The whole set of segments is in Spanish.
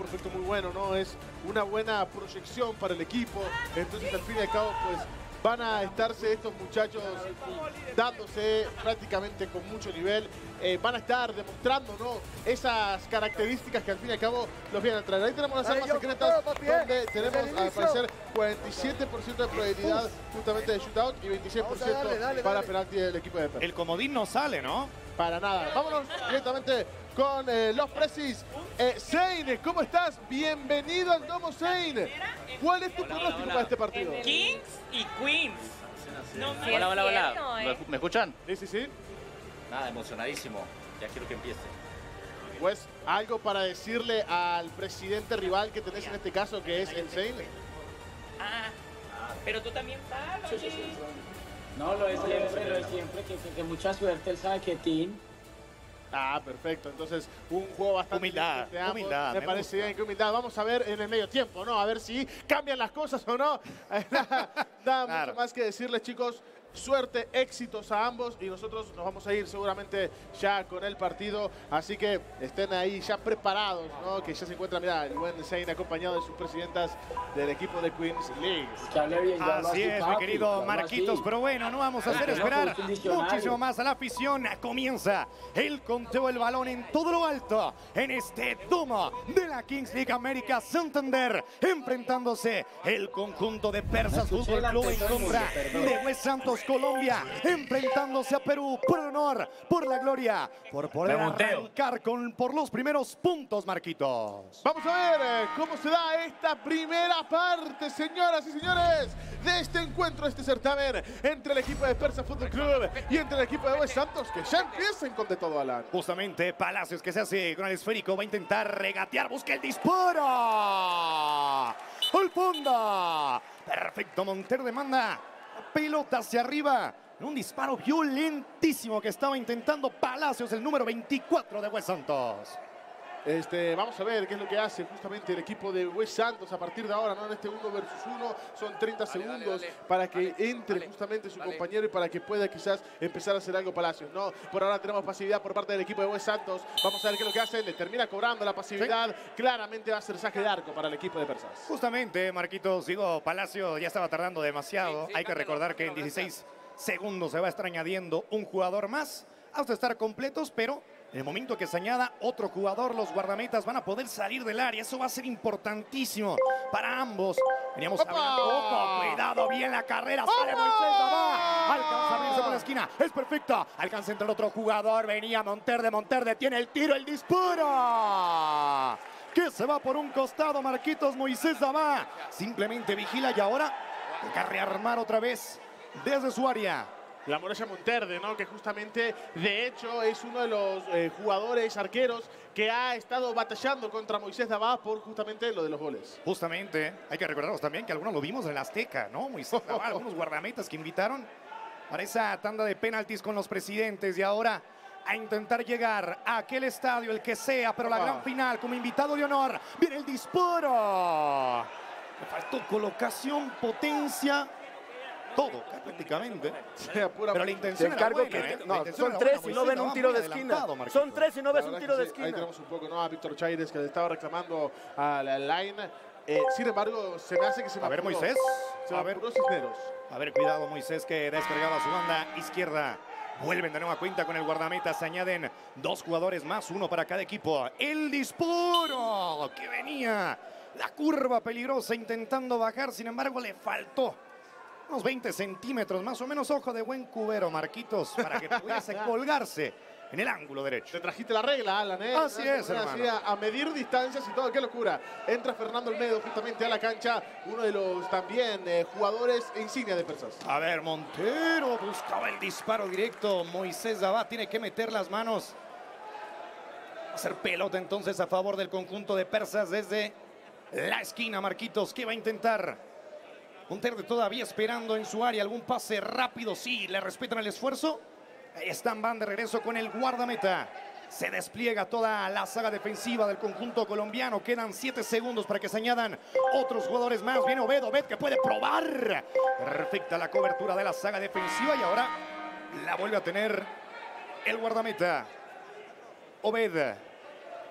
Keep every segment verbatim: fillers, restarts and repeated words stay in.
efecto muy bueno, ¿no? Es una buena proyección para el equipo. Entonces, al fin y al cabo, pues van a estarse estos muchachos dándose prácticamente con mucho nivel. Eh, van a estar demostrando, ¿no?, esas características que al fin y al cabo los vienen a traer. Ahí tenemos las armas secretas, donde tenemos al parecer cuarenta y siete por ciento de probabilidad justamente de shootout y veintiséis por ciento dale, dale, para dale. penalti del equipo de Persa. El comodín no sale, ¿no? Para nada. Vámonos directamente con eh, los Precis. Eh, Zane, ¿cómo estás? Bienvenido al Domo, Zane. ¿Cuál es tu hola, pronóstico hola, hola. para este partido? Kings y Queens. No, sí, hola, hola, hola. Cierto, eh. ¿Me escuchan? Sí, sí, sí. Nada, emocionadísimo. Ya quiero que empiece. Pues, algo para decirle al presidente rival que tenés en este caso, que es el Zane. Ah, pero tú también sabes. Sí, sí, sí. No, lo es siempre, lo es siempre. Que, que, que mucha suerte, él sabe que Team. Ah, perfecto. Entonces, un juego bastante... Humildad, humildad. Me, me parece bien que humildad. Vamos a ver en el medio tiempo, ¿no? A ver si cambian las cosas o no. Nada claro. mucho más que decirles, chicos. Suerte, éxitos a ambos y nosotros nos vamos a ir seguramente ya con el partido, así que estén ahí ya preparados, ¿no? Que ya se encuentra, mira, el buen Zane acompañado de sus presidentas del equipo de Queens League. Así es, mi querido Marquitos, pero bueno, no vamos a hacer esperar muchísimo más a la afición. Comienza el conteo del balón en todo lo alto en este domo de la Kings League América Santander, enfrentándose el conjunto de Persas Fútbol Club en contra de West Santos Colombia, enfrentándose a Perú por el honor, por la gloria, por poder arrancar con, por los primeros puntos, Marquitos. Vamos a ver eh, cómo se da esta primera parte, señoras y señores, de este encuentro, este certamen entre el equipo de Persa Fútbol Club y entre el equipo de West Santos, que ya empiezan con de todo, Alan. Justamente Palacios, que se hace con el esférico, va a intentar regatear, busca el disparo. ¡Al fondo! Perfecto, Montero demanda. Pelota hacia arriba, un disparo violentísimo que estaba intentando Palacios, el número veinticuatro de West Santos. Este, vamos a ver qué es lo que hace justamente el equipo de West Santos a partir de ahora, ¿no? En este uno versus uno, son treinta dale, segundos dale, dale, para que dale, entre dale, justamente su dale. compañero y para que pueda quizás empezar a hacer algo Palacios, ¿no? Por ahora tenemos pasividad por parte del equipo de West Santos. Vamos a ver qué es lo que hace, le termina cobrando la pasividad. ¿Sí? Claramente va a ser saque de arco para el equipo de Persas. Justamente, Marquitos, digo, Palacio ya estaba tardando demasiado. Sí, sí, Hay que recordar que en dieciséis segundos se va a estar añadiendo un jugador más hasta estar completos, pero en el momento que se añada otro jugador, los guardametas van a poder salir del área. Eso va a ser importantísimo para ambos. Veníamos hablando. ¡Ojo! Cuidado, bien la carrera. Sale Moisés Dabá. Alcanza a abrirse por la esquina. Es perfecta. Alcanza a entrar otro jugador. Venía Monterde. Monterde tiene el tiro, el disparo. Que se va por un costado, Marquitos. Moisés Dabá simplemente vigila y ahora toca rearmar otra vez desde su área. La Muralla Monterde, ¿no? Que justamente, de hecho, es uno de los eh, jugadores arqueros que ha estado batallando contra Moisés Dabá por justamente lo de los goles. Justamente, hay que recordarnos también que algunos lo vimos en la Azteca, ¿no? Moisés Dabá, algunos guardametas que invitaron para esa tanda de penaltis con los presidentes y ahora a intentar llegar a aquel estadio, el que sea, pero la gran final como invitado de honor. Viene el disparo. Le faltó colocación, potencia. Todo, prácticamente. Sí, pura pero la intención era buena, que, ¿eh? no, son tres y no ven un tiro de esquina. Son tres y no ves un tiro de esquina. Ahí tenemos un poco, ¿no? A Víctor Chaires, que le estaba reclamando a la line. Eh, sin embargo, se me hace que se me A ver, apuró. Moisés. Se me a ver, apuró Cisneros. A ver, cuidado, Moisés, que descargaba a su banda izquierda. Vuelven de nueva cuenta con el guardameta. Se añaden dos jugadores más, uno para cada equipo. El disparo que venía. La curva peligrosa intentando bajar, sin embargo, le faltó unos veinte centímetros más o menos. Ojo de buen cubero, Marquitos, para que pudiese colgarse en el ángulo derecho. Te trajiste la regla, Alan, ¿eh? Así es, hermano. Así, a, a medir distancias y todo, qué locura. Entra Fernando Olmedo justamente a la cancha, uno de los también eh, jugadores insignia de Persas. A ver, Montero buscaba el disparo directo. Moisés Dabá tiene que meter las manos. Va a hacer pelota entonces a favor del conjunto de Persas desde la esquina, Marquitos. ¿Qué va a intentar? Monterde todavía esperando en su área algún pase rápido. Sí, le respetan el esfuerzo. Ahí están, van de regreso con el guardameta. Se despliega toda la saga defensiva del conjunto colombiano. Quedan siete segundos para que se añadan otros jugadores más. Viene Obed, Obed que puede probar. Perfecta la cobertura de la saga defensiva y ahora la vuelve a tener el guardameta. Obed.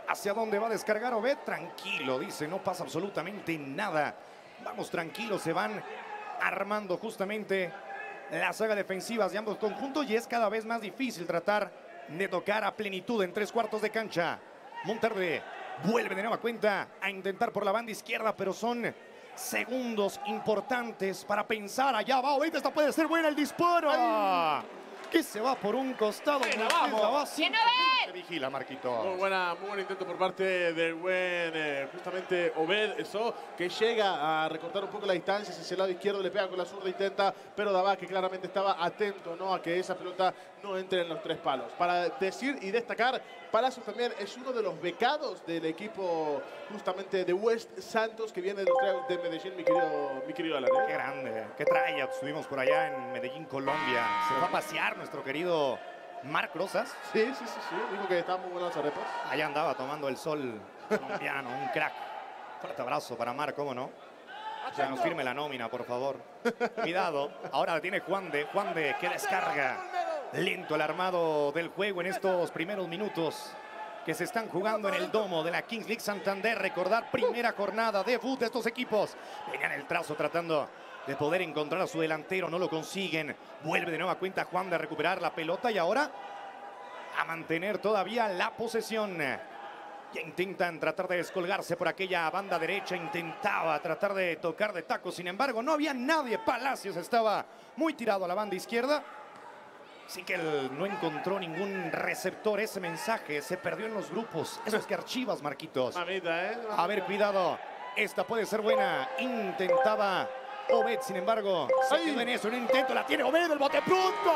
¿Hacia dónde va a descargar Obed? Tranquilo, dice, no pasa absolutamente nada. Vamos tranquilos, se van armando justamente la saga defensivas de ambos conjuntos y es cada vez más difícil tratar de tocar a plenitud en tres cuartos de cancha. Monterde vuelve de nueva cuenta a intentar por la banda izquierda, pero son segundos importantes para pensar. Allá va Obed, esta puede ser buena el disparo. ¡Ay! Que se va por un costado. Bueno, vamos. Se vigila, Marquito. Muy, buena, muy buen intento por parte del buen, eh, justamente, Obed Eso, que llega a recortar un poco la distancia hacia el lado izquierdo, le pega con la zurda, intenta, pero Dabá, que claramente estaba atento, ¿no?, a que esa pelota no entre en los tres palos. Para decir y destacar, Palacios también es uno de los becados del equipo justamente de West Santos, que viene de los Tryouts de Medellín, mi querido, mi querido Alan, ¿eh? Qué grande, qué tryout estuvimos por allá en Medellín, Colombia. Se va a pasear nuestro querido Marc Rosas. Sí, sí, sí, sí. Dijo que estaban muy buenas las arepas. Allá andaba tomando el sol colombiano, un crack. Fuerte abrazo para Marc, ¿cómo no? O sea, nos firme la nómina, por favor. Cuidado, ahora la tiene Juan de, Juan de, que descarga. Lento el armado del juego en estos primeros minutos que se están jugando en el domo de la Kings League Santander. Recordar, primera jornada, debut de estos equipos. Venían el trazo tratando de poder encontrar a su delantero, no lo consiguen. Vuelve de nueva cuenta Juan de recuperar la pelota y ahora a mantener todavía la posesión. Ya intentan tratar de descolgarse por aquella banda derecha, intentaba tratar de tocar de taco, sin embargo no había nadie. Palacios estaba muy tirado a la banda izquierda. Así que él no encontró ningún receptor. Ese mensaje se perdió en los grupos. Eso es que archivas, Marquitos. Mamita, ¿eh? Mamita. A ver, cuidado. Esta puede ser buena. Intentaba Obed, sin embargo, se quedó en eso. Un intento, la tiene Obed, el bote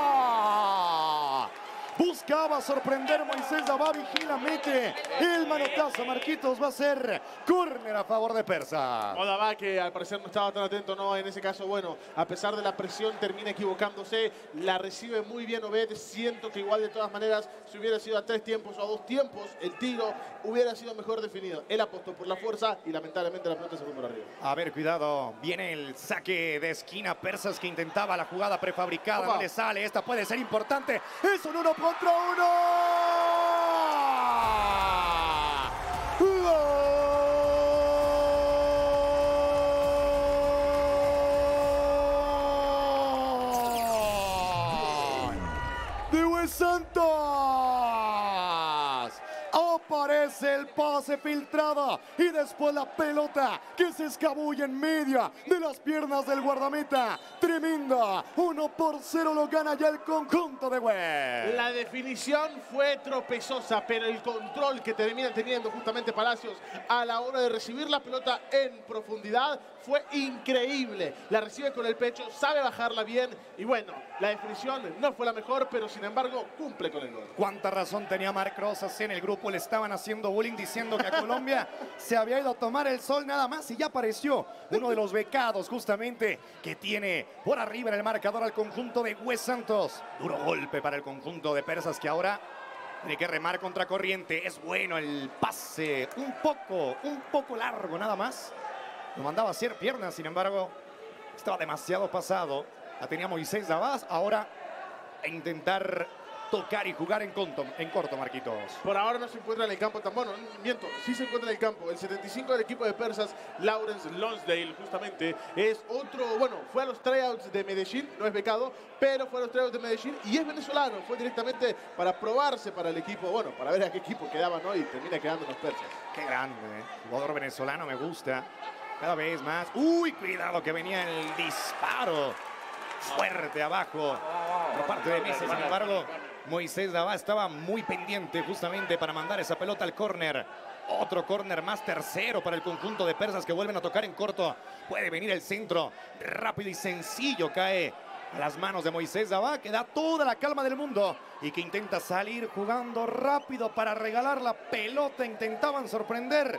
pronto. Buscaba sorprender Moisés Dabá, vigila, mete el manotazo. Marquitos, va a ser córner a favor de Persa. O Dabá, que al parecer no estaba tan atento, no, en ese caso, bueno, a pesar de la presión termina equivocándose, la recibe muy bien Obed. Siento que igual de todas maneras, si hubiera sido a tres tiempos o a dos tiempos, el tiro hubiera sido mejor definido. Él apostó por la fuerza y lamentablemente la pelota se fue por arriba. A ver, cuidado, viene el saque de esquina. Persas, que intentaba la jugada prefabricada, Opa. no le sale. Esta puede ser importante. Es un uno contra uno. ¡Gol! ¡De West Santos! Aparece el pase filtrado y después la pelota que se escabulla en media de las piernas del guardameta. Tremenda. uno por cero lo gana ya el conjunto de West. La definición fue tropezosa, pero el control que termina teniendo justamente Palacios a la hora de recibir la pelota en profundidad fue increíble. La recibe con el pecho, sabe bajarla bien y bueno, la definición no fue la mejor, pero sin embargo cumple con el gol. Cuánta razón tenía Marc Rosas. En el grupo le estaban haciendo bullying diciendo que a Colombia se había ido a tomar el sol nada más y ya apareció uno de los becados justamente que tiene por arriba en el marcador al conjunto de West Santos. Duro golpe para el conjunto de Persas, que ahora tiene que remar contra corriente. Es bueno el pase, un poco, un poco largo nada más. Lo mandaba a hacer piernas, sin embargo estaba demasiado pasado. La tenía Moisés Dabá, ahora a intentar tocar y jugar en corto, en corto, Marquitos. Por ahora no se encuentra en el campo tan bueno, miento, sí se encuentra en el campo. El setenta y cinco del equipo de Persas, Lawrence Lonsdale, justamente, es otro, bueno, fue a los tryouts de Medellín, no es becado, pero fue a los tryouts de Medellín y es venezolano. Fue directamente para probarse para el equipo, bueno, para ver a qué equipo quedaba, ¿no? Y termina quedando en los Persas. Qué grande, ¿eh? Jugador venezolano, me gusta. Cada vez más. Uy, cuidado que venía el disparo. Fuerte abajo por parte de Messi. Sin embargo, Moisés Dabá estaba muy pendiente justamente para mandar esa pelota al córner. Otro córner más, tercero para el conjunto de Persas, que vuelven a tocar en corto. Puede venir el centro rápido y sencillo. Cae a las manos de Moisés Dabá, que da toda la calma del mundo y que intenta salir jugando rápido para regalar la pelota. Intentaban sorprender,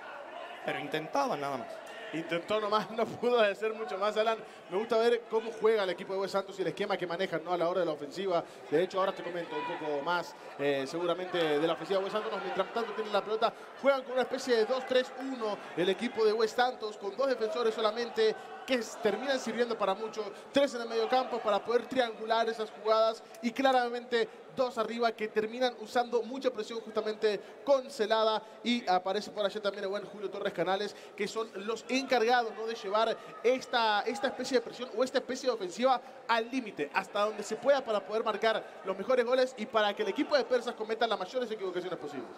pero intentaban nada más. Intentó nomás, no pudo hacer mucho más, Alan. Me gusta ver cómo juega el equipo de West Santos y el esquema que manejan, ¿no?, a la hora de la ofensiva. De hecho, ahora te comento un poco más, eh, seguramente, de la ofensiva de West Santos. Mientras tanto tienen la pelota, juegan con una especie de dos tres uno el equipo de West Santos, con dos defensores solamente, que terminan sirviendo para mucho. Tres en el medio campo para poder triangular esas jugadas y claramente dos arriba que terminan usando mucha presión justamente con Celada, y aparece por allá también el buen Julio Torres Canales, que son los encargados, ¿no?, de llevar esta, esta especie de presión o esta especie de ofensiva al límite, hasta donde se pueda, para poder marcar los mejores goles y para que el equipo de Persas cometa las mayores equivocaciones posibles.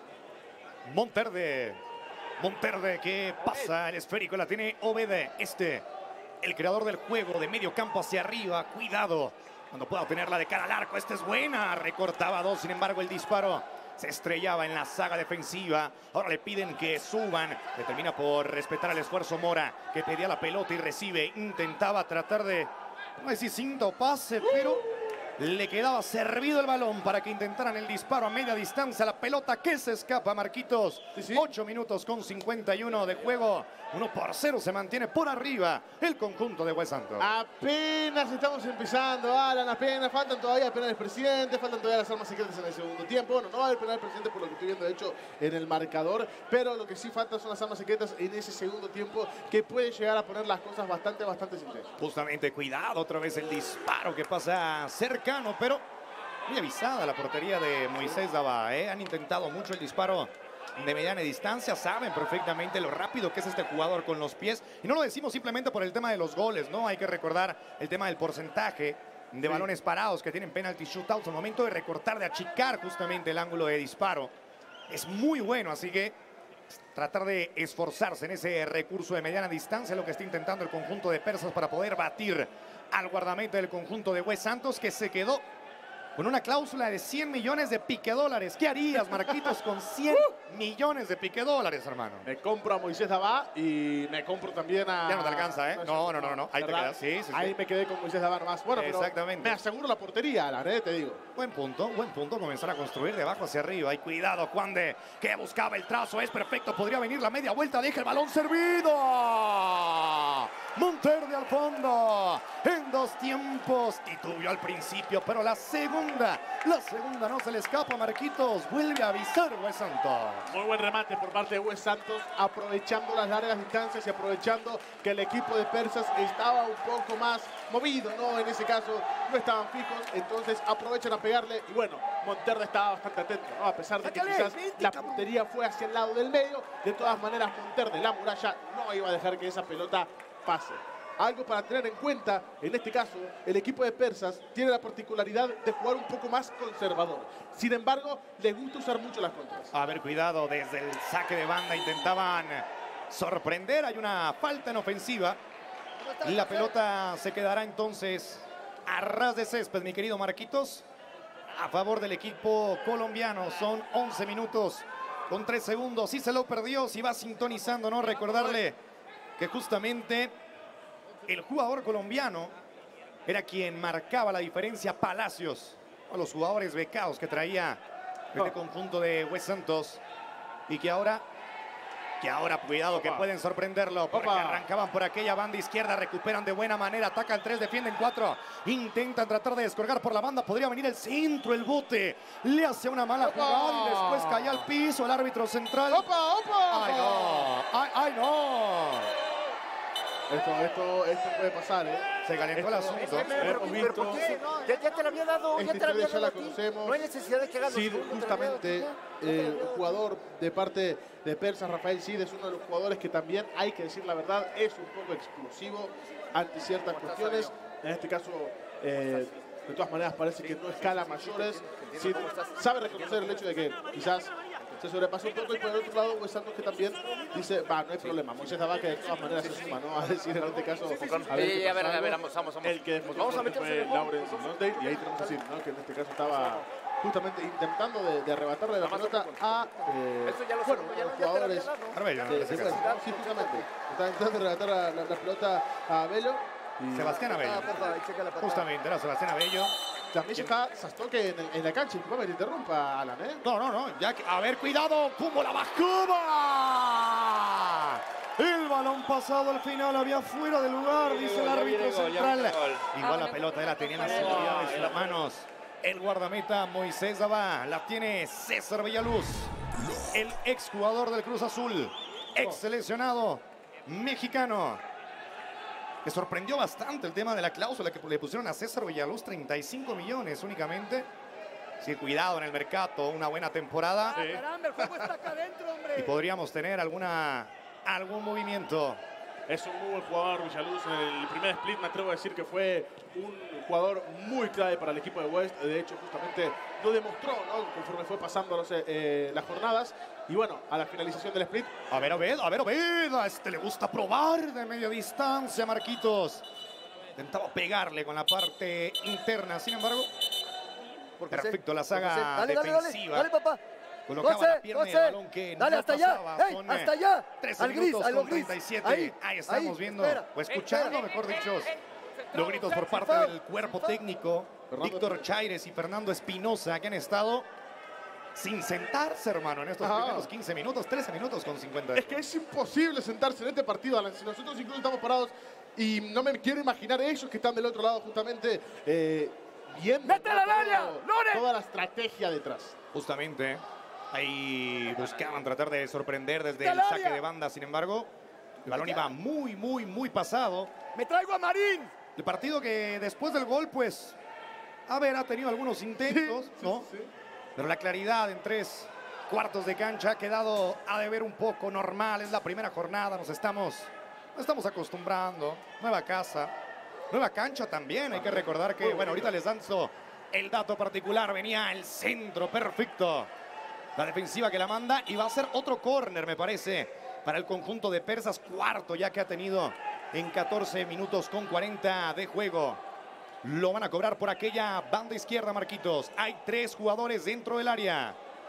Monterde, Monterde que pasa el esférico, la tiene Obede, este, el creador del juego de medio campo hacia arriba, cuidado cuando pueda tenerla de cara al arco, esta es buena, recortaba dos, sin embargo el disparo se estrellaba en la saga defensiva. Ahora le piden que suban, que termina por respetar el esfuerzo Mora, que pedía la pelota y recibe, intentaba tratar de, no sé si cinto pase, pero le quedaba servido el balón para que intentaran el disparo a media distancia. La pelota que se escapa, Marquitos. Sí, sí. ocho minutos con cincuenta y uno de juego. uno por cero se mantiene por arriba el conjunto de West Santos. Apenas estamos empezando, Alan, apenas. Faltan todavía penales presidentes, faltan todavía las armas secretas en el segundo tiempo. Bueno, no va a haber penal presidente por lo que estoy viendo, de hecho, en el marcador. Pero lo que sí falta son las armas secretas en ese segundo tiempo, que puede llegar a poner las cosas bastante, bastante simples. Justamente, cuidado, otra vez el disparo que pasa cercano, pero muy avisada la portería de Moisés Daba, ¿eh? Han intentado mucho el disparo de mediana distancia, saben perfectamente lo rápido que es este jugador con los pies, y no lo decimos simplemente por el tema de los goles, ¿no? Hay que recordar el tema del porcentaje de sí. balones parados que tienen penalty shootouts. Al momento de recortar, de achicar justamente el ángulo de disparo, es muy bueno, así que tratar de esforzarse en ese recurso de mediana distancia es lo que está intentando el conjunto de Persas para poder batir al guardameta del conjunto de West Santos, que se quedó con una cláusula de cien millones de pique dólares. ¿Qué harías, Marquitos, con cien millones de pique dólares, hermano? Me compro a Moisés Dabá y me compro también a... Ya no te alcanza, ¿eh? No, no, no, no. Ahí ¿verdad? te quedas. Sí, sí, sí. Ahí me quedé con Moisés Dabá nomás. Bueno, exactamente. Pero me aseguro la portería, Alan, ¿eh? Te digo. Buen punto, buen punto. Comenzar a construir de abajo hacia arriba. Y cuidado, Juan de, que buscaba el trazo. Es perfecto. Podría venir la media vuelta. Deja el balón servido. Monterde al fondo. En dos tiempos. Titubió al principio, pero la segunda, la segunda no se le escapa, Marquitos. Vuelve a avisar West Santos. Muy buen remate por parte de West Santos, aprovechando las largas distancias y aprovechando que el equipo de Persas estaba un poco más movido, ¿no? En ese caso no estaban fijos, entonces aprovechan a pegarle. Y bueno, Monterde estaba bastante atento, ¿no? A pesar de que quizás la puntería fue hacia el lado del medio, de todas maneras Monterde, la muralla, no iba a dejar que esa pelota pase. Algo para tener en cuenta, en este caso, el equipo de Persas tiene la particularidad de jugar un poco más conservador. Sin embargo, les gusta usar mucho las contras. A ver, cuidado, desde el saque de banda intentaban sorprender. Hay una falta en ofensiva. La pelota se quedará entonces a ras de césped, mi querido Marquitos, a favor del equipo colombiano. Son once minutos con tres segundos. Si se lo perdió, si va sintonizando, ¿no? Recordarle que justamente el jugador colombiano era quien marcaba la diferencia, Palacios, a los jugadores becados que traía este conjunto de West Santos, y que ahora, que ahora, cuidado, que pueden sorprenderlo, porque arrancaban por aquella banda izquierda, recuperan de buena manera, atacan tres, defienden cuatro, intentan tratar de descolgar por la banda, podría venir el centro, el bote, le hace una mala jugada y después cae al piso el árbitro central. ¡Opa, opa! ¡Ay, no! ¡Ay, ay no! Esto, esto, esto puede pasar, ¿eh? Se calentó el asunto. Hemos visto. Ya, ya te la había dado, ya te la había dado. Ya la conocemos. No hay necesidad de que hagas Sí, justamente el jugador de parte de Persas, Rafael Cid, es uno de los jugadores que también, hay que decir la verdad, es un poco explosivo ante ciertas cuestiones. En este caso, eh, de todas maneras, parece que no escala mayores. Cid sabe reconocer el hecho de que quizás se sobrepasó un poco, y por el otro lado West Santos, que también dice, va, no hay problema. Moisés Dabá, que de todas maneras se suma, ¿no? A decir en este caso, a ver, sí, a ver, a ver, vamos, vamos, vamos. El que después vamos a meter fue Lawrence Monday, y ahí tenemos que decir, ¿no? Que en este caso estaba justamente intentando de, de arrebatarle la pelota a eh, bueno, los jugadores Arbello, de, de, sí, justamente está intentando arrebatar la, la, la pelota a Abello. Y Sebastián Abello. Justamente, era Sebastián Abello. También está Sastoque en, en la cancha. Disculpame que te interrumpa, Alan, ¿eh? No, no, no. Ya que, a ver, cuidado. Como la bajaba. El balón pasado al final había fuera de lugar, dice el árbitro central. Igual la pelota la tenía en la seguridad de sus manos el guardameta Moisés Dabá. La tiene César Villaluz, el exjugador del Cruz Azul, ex seleccionado mexicano. Me sorprendió bastante el tema de la cláusula que le pusieron a César Villaluz, treinta y cinco millones únicamente. Sí, cuidado en el mercado, una buena temporada. Ah, caramba, el juego está acá adentro, hombre. Y podríamos tener alguna, algún movimiento. Es un muy buen jugador, Villaluz. En el primer split me atrevo a decir que fue un jugador muy clave para el equipo de West. De hecho, justamente lo demostró, ¿no?, conforme fue pasando no sé, eh, las jornadas. Y bueno, a la finalización del split. A ver, a ver, a ver, a ver. A este le gusta probar de media distancia, Marquitos. Intentaba pegarle con la parte interna, sin embargo. Porque Perfecto, sé, la saga sé. Dale, dale, defensiva. dale, dale, papá. Colocaba doce, la pierna y el doce. balón que Dale, no hasta pasaba. allá. Hey, Son, hasta allá. trece Al gris, minutos a lo con gris. treinta y siete. Ahí, Ahí estamos ahí, viendo, espera. o escuchando, Espera. mejor dicho, los gritos por parte del cuerpo técnico. Víctor Chaires y Fernando Espinosa, que han estado sin sentarse, hermano, en estos Ajá. primeros quince minutos, trece minutos con cincuenta. Es que es imposible sentarse en este partido, Alan. Si nosotros incluso estamos parados y no me quiero imaginar ellos que están del otro lado justamente eh, viendo ¡Métela al área, todo- Lore! toda la estrategia detrás. Justamente, ahí buscaban tratar de sorprender desde ¡Al el área! saque de banda, sin embargo, el balón iba muy, muy, muy pasado. Me traigo a Marín. El partido que después del gol, pues, a ver, ha tenido algunos intentos, Sí, ¿no? sí, sí. Pero la claridad en tres cuartos de cancha ha quedado a deber un poco. Normal, es la primera jornada, nos estamos, nos estamos acostumbrando. Nueva casa, nueva cancha también. Hay que recordar que, bueno, ahorita les lanzo el dato particular. Venía el centro perfecto. La defensiva que la manda y va a ser otro córner, me parece, para el conjunto de persas. Cuarto ya que ha tenido en catorce minutos con cuarenta de juego. Lo van a cobrar por aquella banda izquierda, Marquitos. Hay tres jugadores dentro del área.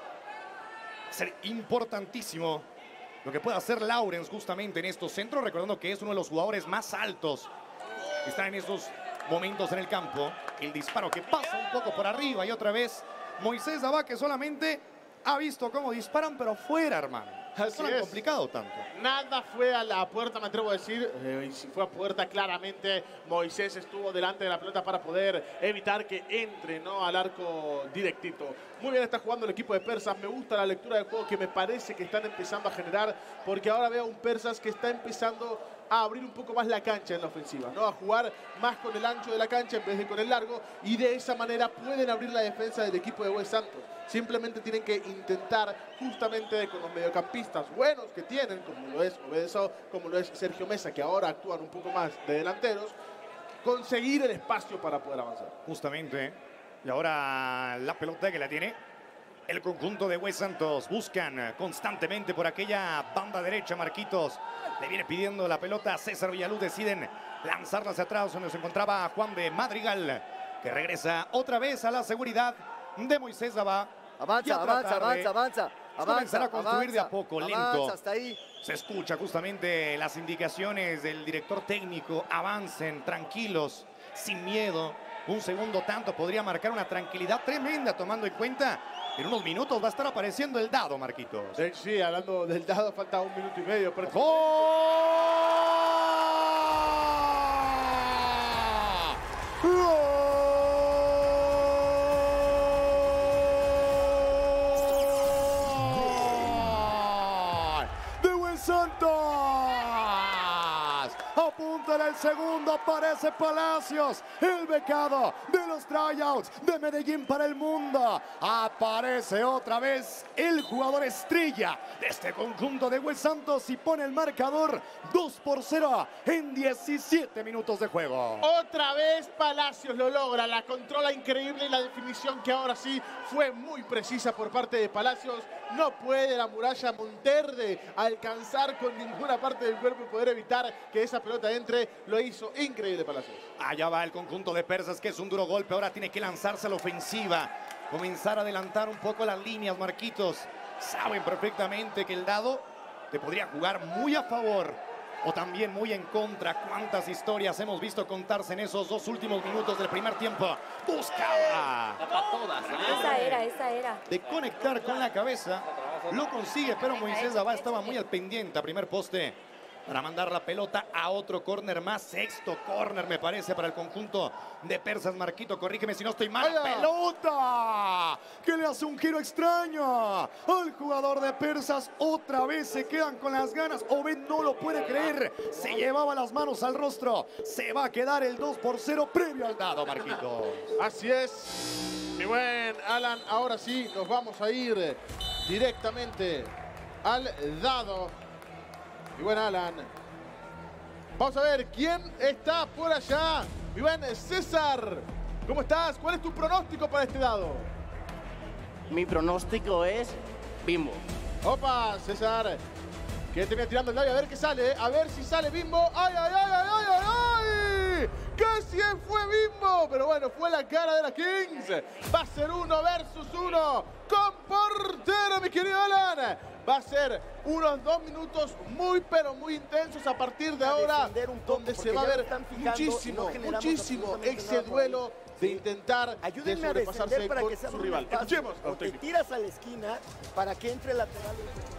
Va a ser importantísimo lo que pueda hacer Laurens justamente en estos centros, recordando que es uno de los jugadores más altos que están en estos momentos en el campo. El disparo que pasa un poco por arriba y otra vez Moisés Dabá, que solamente ha visto cómo disparan, pero fuera, hermano. Así No lo han es. complicado tanto. Nada fue a la puerta, me atrevo a decir. Eh, y si fue a puerta, claramente Moisés estuvo delante de la pelota para poder evitar que entre, ¿no?, al arco directito. Muy bien está jugando el equipo de Persas. Me gusta la lectura de juego que me parece que están empezando a generar, porque ahora veo un Persas que está empezando a abrir un poco más la cancha en la ofensiva, ¿no? A jugar más con el ancho de la cancha en vez de con el largo, y de esa manera pueden abrir la defensa del equipo de West Santos. Simplemente tienen que intentar, justamente con los mediocampistas buenos que tienen, como lo es Obedeso, como lo es Sergio Mesa, que ahora actúan un poco más de delanteros, conseguir el espacio para poder avanzar. Justamente. Y ahora la pelota que la tiene el conjunto de West Santos. Buscan constantemente por aquella banda derecha, Marquitos. Le viene pidiendo la pelota a César Villaluz. Deciden lanzarla hacia atrás, donde se encontraba Juan de Madrigal, que regresa otra vez a la seguridad de Moisés Dabá. Avanza, avanza, avanza, avanza. Comenzar a Avanza, construir de a avanza, poco, lento. avanza hasta ahí. Se escucha justamente las indicaciones del director técnico. Avancen, tranquilos, sin miedo. Un segundo tanto podría marcar una tranquilidad tremenda, tomando en cuenta que en unos minutos va a estar apareciendo el dado, Marquitos. Sí, sí, hablando del dado, falta un minuto y medio. Pero... ¡Gol! ¡De West Santos! Apunta en el segundo, aparece Palacios, el becado de los tryouts de Medellín para el mundo. Aparece otra vez el jugador estrella de este conjunto de West Santos y pone el marcador dos por cero en diecisiete minutos de juego. Otra vez Palacios lo logra, la controla increíble y la definición que ahora sí fue muy precisa por parte de Palacios. No puede la muralla Monterde alcanzar con ninguna parte del cuerpo y poder evitar que esa pelota entre. Lo hizo increíble Palacios. Allá va el conjunto de persas, que es un duro golpe. Ahora tiene que lanzarse a la ofensiva, comenzar a adelantar un poco las líneas, Marquitos. Saben perfectamente que el dado te podría jugar muy a favor o también muy en contra. Cuántas historias hemos visto contarse en esos dos últimos minutos del primer tiempo. Buscaba todas. Esa era, esa era. de conectar con la cabeza. Lo consigue, pero Moisés Dabá estaba muy al pendiente a primer poste para mandar la pelota a otro córner más. Sexto córner, me parece, para el conjunto de persas. Marquito, corrígeme si no estoy mal. ¡Vaya! ¡Pelota! Que le hace un giro extraño al jugador de persas. Otra vez se quedan con las ganas. Obed no lo puede creer. Se llevaba las manos al rostro. Se va a quedar el dos por cero previo al dado, Marquito. Así es. Mi buen Alan, ahora sí nos vamos a ir directamente al dado. Mi buen Alan. Vamos a ver quién está por allá. Mi buen César. ¿Cómo estás? ¿Cuál es tu pronóstico para este dado? Mi pronóstico es Bimbo. Opa, César. Que termina tirando el labio a ver qué sale. A ver si sale Bimbo. ¡Ay, ay, ay, ay, ay, ay! ay! ¡Casi fue Bimbo! Pero bueno, fue la cara de la Kings. Va a ser uno versus uno con portero, mi querido Alan. Va a ser unos dos minutos muy, pero muy intensos a partir de ahora, donde se va a ver muchísimo, muchísimo ese duelo de intentar de sobrepasarse con su rival. Escuchemos. O te tiras a la esquina para que entre lateral.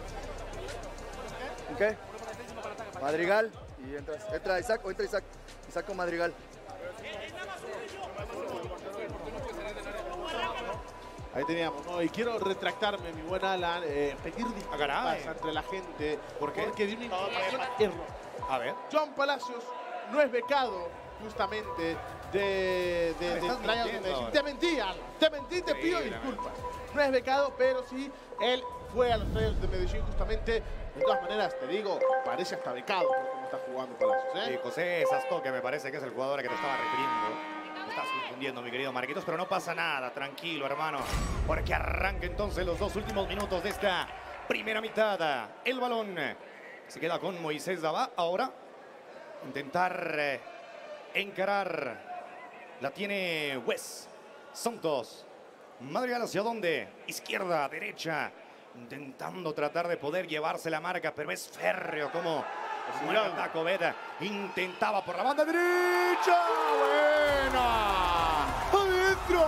Ok. Madrigal. Y entras. Entra Isaac o entra Isaac. Isaac con Madrigal. Ahí teníamos, ¿no? Y quiero retractarme, mi buen Alan, eh, pedir disculpas entre la gente. ¿Por qué? Porque di una información errónea. A ver. John Palacios no es becado, justamente, de, de, Me de estás Tryout de mintiendo Medellín. ahora. Te mentí, Alan. Te mentí, te pido Sí, disculpas. No es becado, pero sí, él fue a los Tryouts de Medellín, justamente. De todas maneras, te digo, parece hasta becado por cómo está jugando Palacios, ¿eh? Sí, José Sastoque me parece que es el jugador a que te estaba refiriendo. Me estás confundiendo, mi querido Marquitos, pero no pasa nada, tranquilo, hermano. Porque arranca entonces los dos últimos minutos de esta primera mitad. El balón se queda con Moisés Dabá. Ahora, intentar eh, encarar. La tiene Wes Santos. Madrigal hacia dónde? Izquierda, derecha. Intentando tratar de poder llevarse la marca, pero es férreo como Taco Beta. Intentaba por la banda derecha. Buena. Adentro.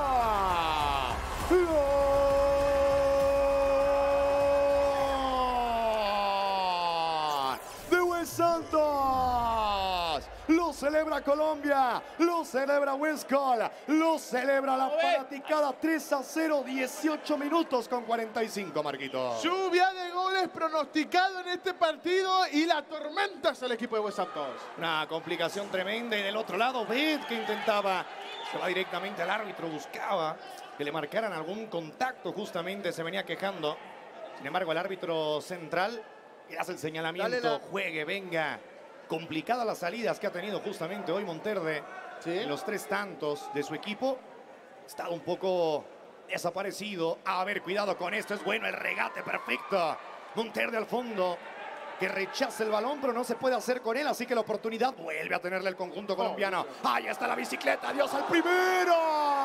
¡Gol! De Wes Santos. Lo celebra Colombia, lo celebra Westcol, lo celebra la fanaticada. Tres a cero, dieciocho minutos con cuarenta y cinco, Marquito. Lluvia de goles pronosticado en este partido y la tormenta es el equipo de Wes Santos. Una complicación tremenda y del otro lado, Bet que intentaba, se va directamente al árbitro, buscaba que le marcaran algún contacto, justamente se venía quejando. Sin embargo, el árbitro central le hace el señalamiento, la... juegue, venga. Complicadas las salidas que ha tenido justamente hoy Monterde, ¿sí? En los tres tantos de su equipo. Ha estado un poco desaparecido. A ver, cuidado con esto, es bueno el regate perfecto. Monterde al fondo, que rechaza el balón, pero no se puede hacer con él, así que la oportunidad vuelve a tenerle el conjunto colombiano. Ahí está la bicicleta, Dios al primero.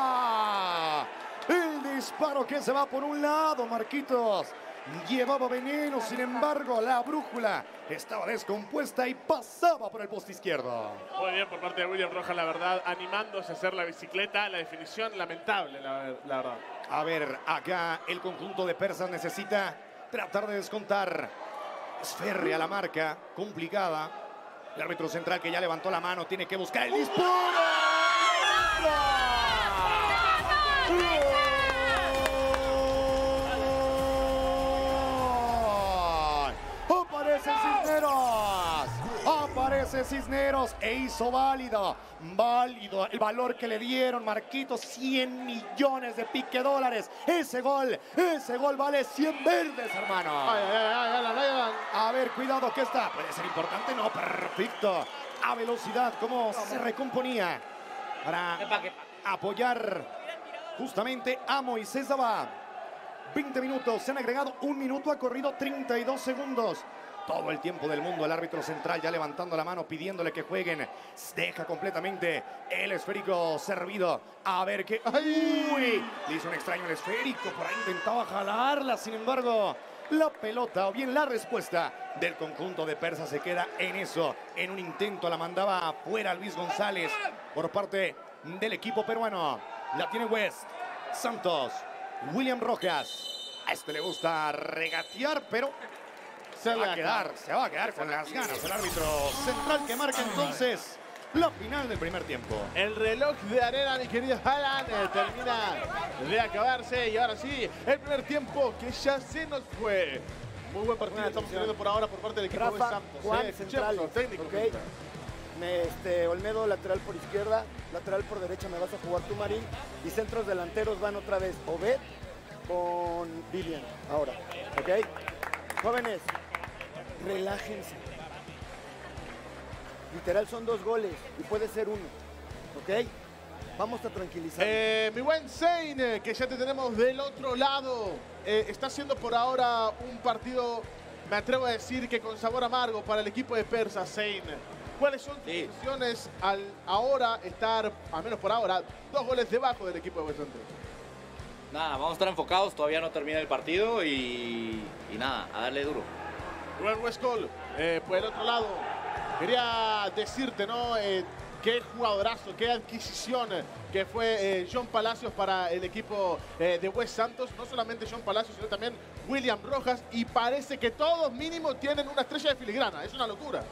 El disparo que se va por un lado, Marquitos. Llevaba veneno, sin embargo, la brújula estaba descompuesta y pasaba por el poste izquierdo. Muy bien por parte de William Rojas, la verdad, animándose a hacer la bicicleta. La definición lamentable, la, la verdad. A ver, acá el conjunto de persas necesita tratar de descontar. Es férrea la marca, complicada. El árbitro central que ya levantó la mano tiene que buscar el disparo. Aparece Cisneros, aparece Cisneros e hizo válido, válido el valor que le dieron, Marquitos, cien millones de pique dólares. Ese gol, ese gol vale cien verdes, hermano. Ay, ay, ay, ay, ay, ay. A ver, cuidado que está, puede ser importante, no, perfecto. A velocidad, cómo se recomponía para apoyar justamente a Moisés Dabá. veinte minutos, se han agregado un minuto, ha corrido treinta y dos segundos. Todo el tiempo del mundo, el árbitro central ya levantando la mano, pidiéndole que jueguen. Deja completamente el esférico servido. A ver qué... ¡Uy! Le hizo un extraño el esférico, por ahí intentaba jalarla. Sin embargo, la pelota, o bien la respuesta del conjunto de persas se queda en eso. En un intento la mandaba afuera Luis González por parte del equipo peruano. La tiene West Santos. William Rojas. A este le gusta regatear, pero se va a quedar, se va a quedar con las ganas el árbitro central que marca entonces la final del primer tiempo. El reloj de arena, mi querido Alan, eh, termina de acabarse y ahora sí, el primer tiempo que ya se nos fue. Muy buen partido estamos teniendo por ahora por parte del equipo de Santos. Juan, eh, central, los técnicos. Okay. me, este, Olmedo lateral por izquierda, lateral por derecha me vas a jugar tú, Marín, y centros delanteros van otra vez Obed con Vivian, ahora, ¿ok? Jóvenes, relájense. Literal son dos goles y puede ser uno, ¿ok? Vamos a tranquilizar. Eh, mi buen Zayn, que ya te tenemos del otro lado, eh, está haciendo por ahora un partido, me atrevo a decir que con sabor amargo para el equipo de Persa, Zayn. ¿Cuáles son tus Sí. intenciones al ahora estar, al menos por ahora, dos goles debajo del equipo de West Santos? Nada, vamos a estar enfocados, todavía no termina el partido y, y nada, a darle duro. Buen Westcall, eh, por el otro lado, quería decirte, ¿no? Eh, qué jugadorazo, qué adquisición que fue eh, John Palacios para el equipo eh, de West Santos. No solamente John Palacios, sino también William Rojas. Y parece que todos mínimo tienen una estrella de filigrana. Es una locura.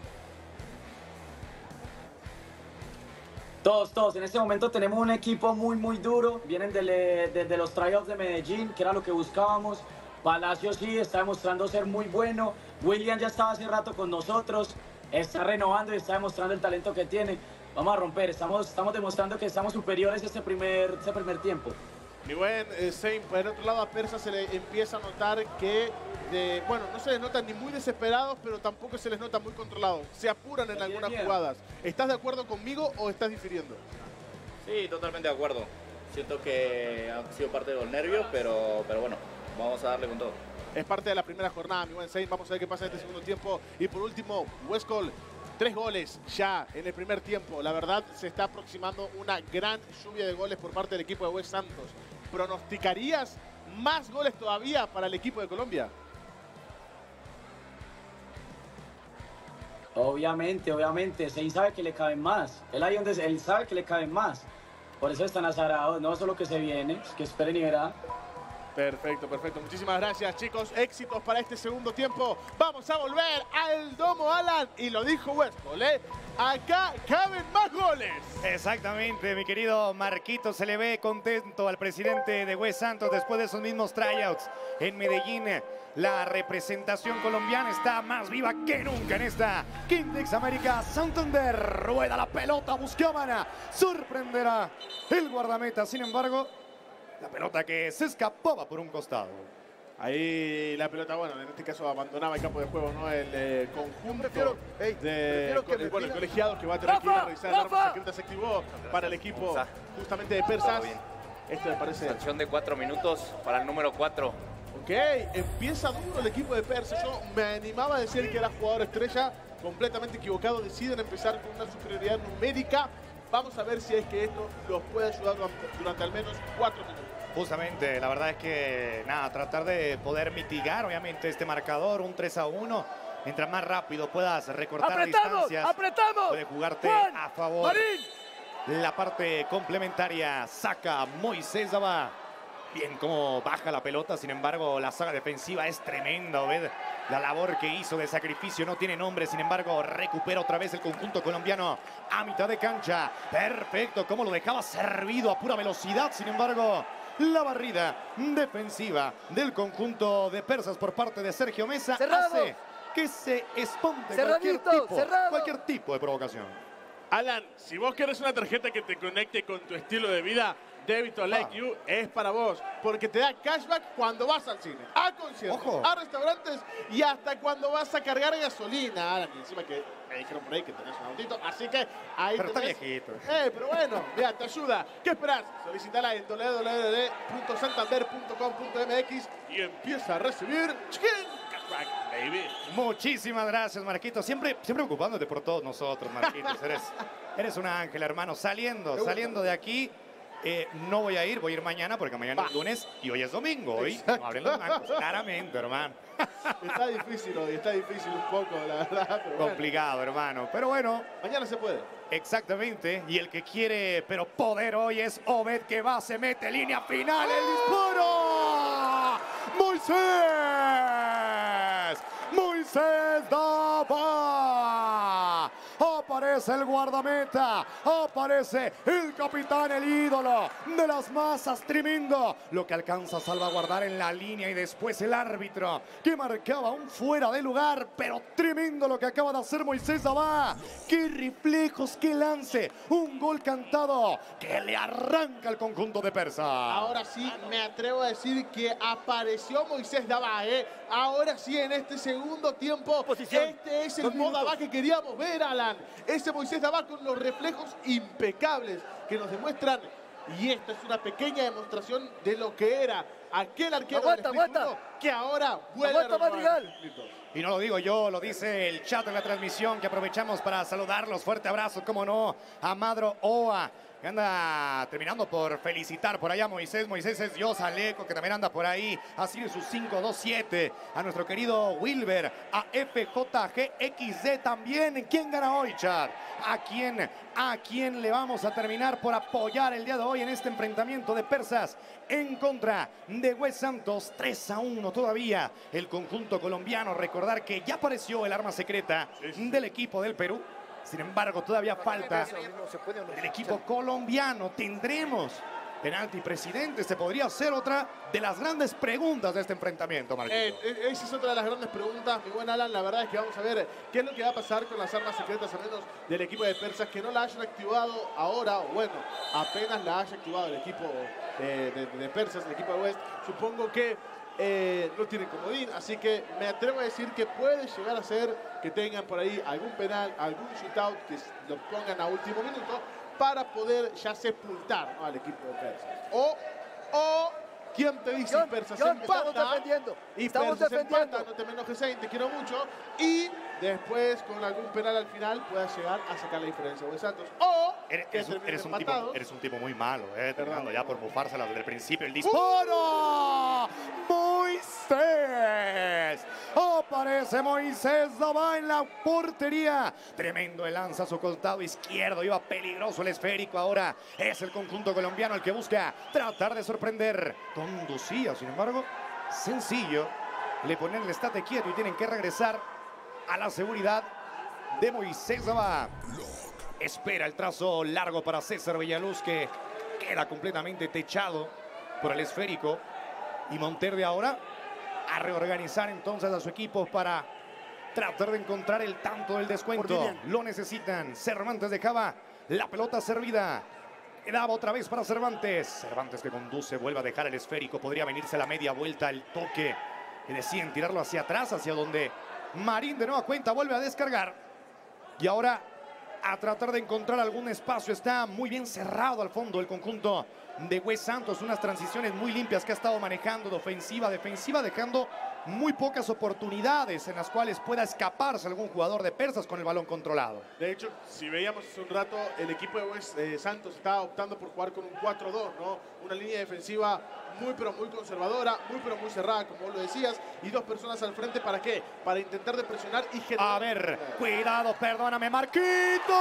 Todos, todos. En este momento tenemos un equipo muy, muy duro. Vienen desde de, de los tryouts de Medellín, que era lo que buscábamos. Palacio sí está demostrando ser muy bueno. William ya estaba hace rato con nosotros. Está renovando y está demostrando el talento que tiene. Vamos a romper. Estamos, estamos demostrando que estamos superiores este primer, este primer tiempo. Mi buen eh, Zayn, por el otro lado a Persa se le empieza a notar que, de, bueno, no se les nota ni muy desesperados, pero tampoco se les nota muy controlados. Se apuran en algunas jugadas. ¿Estás de acuerdo conmigo o estás difiriendo? Sí, totalmente de acuerdo. Siento que han sido parte de los nervios, pero, pero bueno, vamos a darle con todo. Es parte de la primera jornada, mi buen Zayn. Vamos a ver qué pasa en este segundo tiempo. Y por último, Westcall, tres goles ya en el primer tiempo. La verdad, se está aproximando una gran lluvia de goles por parte del equipo de West Santos. ¿Pronosticarías más goles todavía para el equipo de Colombia? Obviamente, obviamente. Zayn sabe que le caben más. Él ahí donde él sabe que le caben más. Por eso están azarados. No solo que se viene, que esperen y verán. Perfecto, perfecto. Muchísimas gracias, chicos. Éxitos para este segundo tiempo. Vamos a volver al domo, Alan. Y lo dijo Westcall, ¿eh? Acá caben más goles. Exactamente, mi querido Marquito. Se le ve contento al presidente de West Santos después de esos mismos tryouts en Medellín. La representación colombiana está más viva que nunca en esta Kindex América Santander. Rueda la pelota, buscaban sorprenderá el guardameta. Sin embargo, la pelota que se escapaba por un costado. Ahí la pelota, bueno, en este caso abandonaba el campo de juego, ¿no? El eh, conjunto prefiero- ey, de prefiero que con- me bueno, el digan- colegiado que va a tener que ir a ¡Rafa! revisar el arma ¡Rafa! secreta. Se activó para el equipo ¿Cómo está? justamente de Persas. Todo bien. Esto me parece... Sanción de cuatro minutos para el número cuatro. Ok, empieza duro el equipo de Persas. Yo me animaba a decir que era jugador estrella. Completamente equivocado. Deciden empezar con una superioridad numérica. Vamos a ver si es que esto los puede ayudar durante, durante al menos cuatro minutos. Justamente, la verdad es que, nada, tratar de poder mitigar, obviamente, este marcador, un tres a uno. Mientras más rápido puedas recortar ¡Apretamos! distancias, ¡Apretamos! puede jugarte Juan, a favor. Marín. La parte complementaria saca Moisés Daba. Bien cómo baja la pelota, sin embargo, la saga defensiva es tremenda, Obed. La labor que hizo de sacrificio no tiene nombre, sin embargo, recupera otra vez el conjunto colombiano a mitad de cancha. Perfecto, cómo lo dejaba servido a pura velocidad, sin embargo, la barrida defensiva del conjunto de Persas por parte de Sergio Mesa Cerrado. hace que se esponte cualquier Cerradito, tipo, cerrado. cualquier tipo de provocación. Alan, si vos querés una tarjeta que te conecte con tu estilo de vida, Débito Like You es para vos, porque te da cashback cuando vas al cine, a conciertos, Ojo. a restaurantes y hasta cuando vas a cargar gasolina. Alan, y encima que me dijeron por ahí que tenés un autito, así que ahí Pero está tenés- viejito. Eh, pero bueno, mira, te ayuda. ¿Qué esperás? Solicitala en w w w punto santander punto com punto m x y empieza a recibir chiquín cashback, baby. Muchísimas gracias, Marquito. Siempre, siempre ocupándote por todos nosotros, Marquitos. Eres, eres un ángel, hermano. Saliendo, saliendo de aquí. Eh, no voy a ir, voy a ir mañana porque mañana es lunes y hoy es domingo. Hoy no abren los bancos, claramente, hermano. Está difícil hoy, está difícil un poco, la verdad. Pero bueno, Complicado, hermano. Pero bueno, mañana se puede. exactamente. Y el que quiere, pero poder hoy es Obed, que va, se mete línea final. ¡El disparo! ¡Moisés! ¡Moisés Daba! aparece el guardameta, aparece el capitán, el ídolo de las masas, tremendo lo que alcanza a salvaguardar en la línea y después el árbitro que marcaba un fuera de lugar, pero tremendo lo que acaba de hacer Moisés Dabá. Qué reflejos, qué lance, un gol cantado que le arranca al conjunto de Persa. Ahora sí me atrevo a decir que apareció Moisés Dabá, ¿eh? Ahora sí en este segundo tiempo, Posición. este es el Dos Mo Dabá minutos. que queríamos ver, Alan. Ese Moisés Dabá con los reflejos impecables que nos demuestran. Y esta es una pequeña demostración de lo que era aquel arquero Aguanta, del Split aguanta. uno que ahora vuelve Aguanta, a renovar Madrigal. el Split dos. Y no lo digo yo, lo dice el chat de la transmisión, que aprovechamos para saludarlos. Fuerte abrazo, cómo no, a Madro Oa, que anda terminando por felicitar por allá a Moisés. Moisés es Dios, Aleco, que también anda por ahí. Así de sus cinco dos siete. A nuestro querido Wilber, a F J G X D también. ¿Quién gana hoy, chat? ¿A quién? ¿A quién le vamos a terminar por apoyar el día de hoy en este enfrentamiento de Persas en contra de Wes Santos? tres a uno todavía el conjunto colombiano. Recordar que ya apareció el arma secreta del equipo del Perú. Sin embargo, todavía falta el equipo colombiano. Tendremos penalti, presidente. Se podría ser otra de las grandes preguntas de este enfrentamiento, Marquito. Eh, eh, esa es otra de las grandes preguntas, mi buen Alan. La verdad es que vamos a ver qué es lo que va a pasar con las armas secretas, a menos del equipo de Persas, que no la hayan activado ahora, o bueno, apenas la haya activado el equipo de, de, de Persas, el equipo de West. Supongo que eh, no tienen comodín, así que me atrevo a decir que puede llegar a ser que tengan por ahí algún penal, algún shootout, que lo pongan a último minuto para poder ya sepultar, ¿no?, al equipo de Persas. O, o ¿quién te dice? John, Persas John, empata. estamos defendiendo. Y Estamos Persas defendiendo. empata, no te me enojes, Zayn, te quiero mucho. Y después, con algún penal al final, pueda llegar a sacar la diferencia de Santos. O Eres, que eres un, terminen eres un tipo, empatados. eres un tipo muy malo, eh, terminando Perdón. ya por bufársela desde el principio. El disparo. Moisés. Aparece Moisés Dabá en la portería. Tremendo el lanza a su costado izquierdo. Iba peligroso el esférico. Ahora es el conjunto colombiano el que busca tratar de sorprender. Conducía, sin embargo, sencillo. Le ponen el estate quieto y tienen que regresar a la seguridad de Moisés Dabá. Espera el trazo largo para César Villaluz, que queda completamente techado por el esférico. Y Monterde ahora a reorganizar entonces a su equipo para tratar de encontrar el tanto del descuento. Lo necesitan. Cervantes dejaba la pelota servida. Quedaba otra vez para Cervantes. Cervantes que conduce, vuelve a dejar el esférico. Podría venirse a la media vuelta el toque. Y deciden tirarlo hacia atrás, hacia donde Marín de nueva cuenta vuelve a descargar. Y ahora a tratar de encontrar algún espacio. Está muy bien cerrado al fondo el conjunto de Wes Santos. Unas transiciones muy limpias que ha estado manejando de ofensiva a defensiva, dejando muy pocas oportunidades en las cuales pueda escaparse algún jugador de Persas con el balón controlado. De hecho, si veíamos hace un rato, el equipo de West eh, Santos estaba optando por jugar con un cuatro dos, ¿no? Una línea defensiva muy pero muy conservadora, muy pero muy cerrada, como vos lo decías, y dos personas al frente, ¿para qué? Para intentar de presionar y generar... A ver, cuidado, perdóname, Marquito.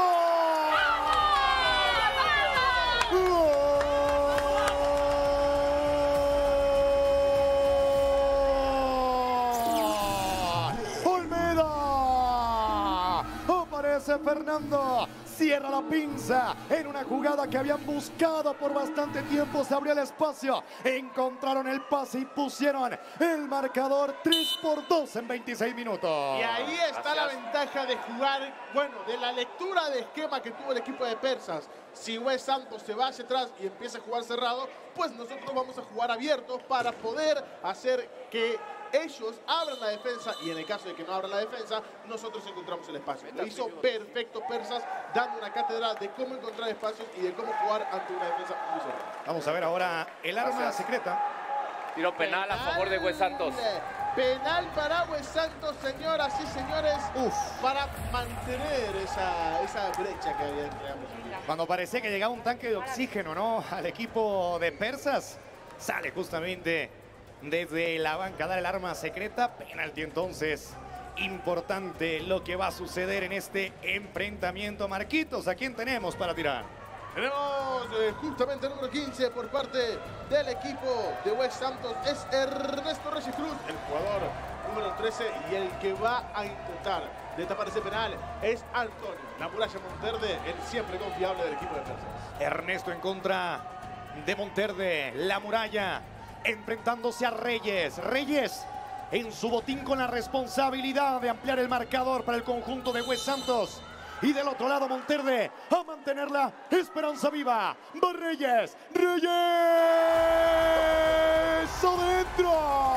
Olmeda. Aparece Fernando. Cierra la pinza en una jugada que habían buscado por bastante tiempo. Se abrió el espacio, encontraron el pase y pusieron el marcador tres por dos en veintiséis minutos. Y ahí está la ventaja de jugar, bueno, de la lectura de esquema que tuvo el equipo de Persas. Si Wes Santos se va hacia atrás y empieza a jugar cerrado, pues nosotros vamos a jugar abiertos para poder hacer que ellos abran la defensa, y en el caso de que no abran la defensa, nosotros encontramos el espacio. Lo hizo perfecto Persas, dando una cátedra de cómo encontrar espacios y de cómo jugar ante una defensa muy cerrada. Vamos a ver ahora el arma Gracias. secreta. Tiro penal a favor de Wes Santos. Penal para Wes Santos, señoras y señores, Uf. para mantener esa, esa brecha que había entre ambos equipos. Cuando parecía que llegaba un tanque de oxígeno, ¿no?, al equipo de Persas, sale justamente desde la banca dar el arma secreta. Penalti entonces. Importante lo que va a suceder en este enfrentamiento. Marquitos, ¿a quién tenemos para tirar? Tenemos eh, justamente el número quince por parte del equipo de Wes Santos. Es Ernesto Reyes Cruz, el jugador número trece y el que va a intentar de tapar ese penal es Antonio, la muralla Monterde, el siempre confiable del equipo de Persas. Ernesto en contra de Monterde, la muralla, enfrentándose a Reyes. Reyes en su botín con la responsabilidad de ampliar el marcador para el conjunto de Wes Santos. Y del otro lado Monterde a mantener la esperanza viva. Va Reyes. Reyes adentro.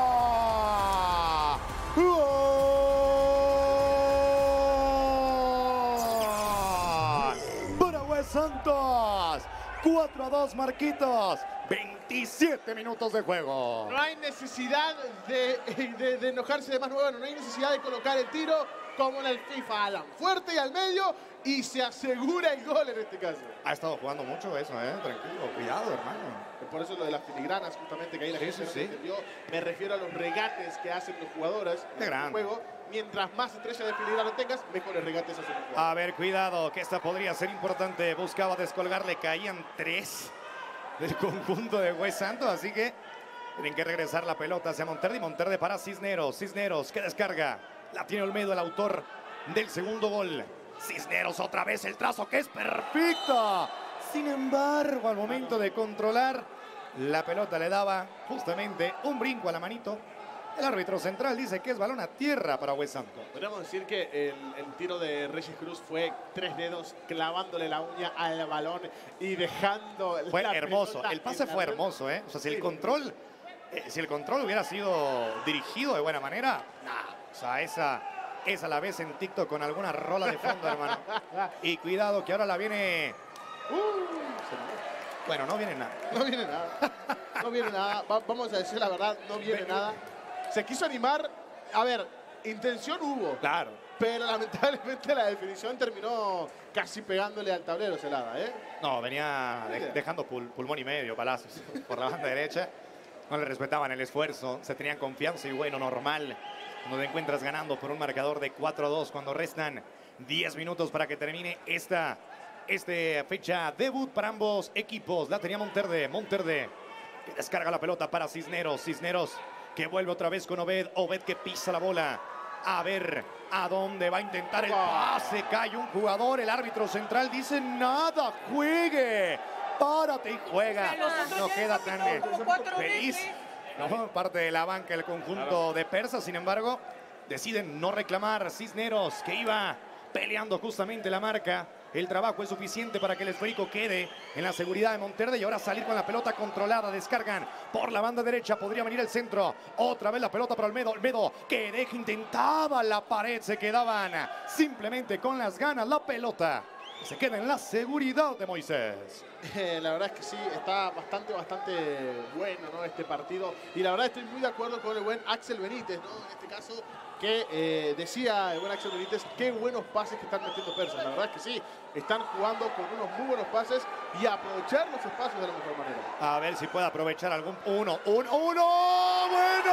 ¡Gol! Para Wes Santos. cuatro a dos, Marquitos. veintisiete minutos de juego. No hay necesidad de, de, de enojarse de más. Bueno, no hay necesidad de colocar el tiro como en el FIFA, Alan. Fuerte y al medio y se asegura el gol en este caso. Ha estado jugando mucho eso, ¿eh? Tranquilo, cuidado, hermano. Por eso lo de las filigranas, justamente, que ahí la Sí, gente sí, no sí. entendió. Me refiero a los regates que hacen los jugadores Qué en el grande. juego. Mientras más estrella de filigrana tengas, mejores regates hacen los jugadores. A ver, cuidado, que esta podría ser importante. Buscaba descolgarle, caían tres del conjunto de Wes Santos, así que tienen que regresar la pelota hacia Monterde. Y Monterde para Cisneros. Cisneros que descarga. La tiene Olmedo, el autor del segundo gol. Cisneros otra vez, el trazo que es perfecto. Sin embargo, al momento de controlar, la pelota le daba justamente un brinco a la manito. El árbitro central dice que es balón a tierra para Wes Santos. Podríamos decir que el, el tiro de Reyes Cruz fue tres dedos clavándole la uña al balón y dejando Fue la hermoso, pelota el pase en la fue red. hermoso, ¿eh? O sea, si el Sí. control, eh, si el control hubiera sido dirigido de buena manera, nah, o sea, esa, esa la ves en TikTok con alguna rola de fondo, hermano. Y cuidado que ahora la viene... Uh, se me fue. Bueno, no viene nada. No viene nada. No viene nada. Va- vamos a decir la verdad, no viene nada. Se quiso animar. A ver, intención hubo. Claro. Pero lamentablemente la definición terminó casi pegándole al tablero Celada, ¿eh? No, venía de- dejando pul- pulmón y medio, Palacios, por la banda derecha. No le respetaban el esfuerzo, se tenían confianza y bueno, normal. Cuando te encuentras ganando por un marcador de cuatro a dos, cuando restan diez minutos para que termine esta, este fecha debut para ambos equipos. La tenía Monterde, Monterde que descarga la pelota para Cisneros, Cisneros que vuelve otra vez con Obed, Obed que pisa la bola. A ver a dónde va a intentar el pase, cae un jugador, el árbitro central dice nada, juegue, párate y juega. No queda tan eh, feliz, ¿no? Parte de la banca el conjunto de Persas, sin embargo, deciden no reclamar. Cisneros que iba peleando justamente la marca. El trabajo es suficiente para que el esférico quede en la seguridad de Monterde y ahora salir con la pelota controlada. Descargan por la banda derecha. Podría venir el centro. Otra vez la pelota para Olmedo. Olmedo que deja, intentaba la pared. Se quedaban simplemente con las ganas. La pelota se queda en la seguridad de Moisés. Eh, la verdad es que sí, está bastante, bastante bueno, ¿no? Este partido. Y la verdad estoy muy de acuerdo con el buen Axel Benítez, ¿no? En este caso, que eh, decía el buen Axel Benítez, qué buenos pases que están metiendo Persas. La verdad es que sí, están jugando con unos muy buenos pases y aprovechar los espacios de la mejor manera. A ver si puede aprovechar algún... Uno, uno, uno.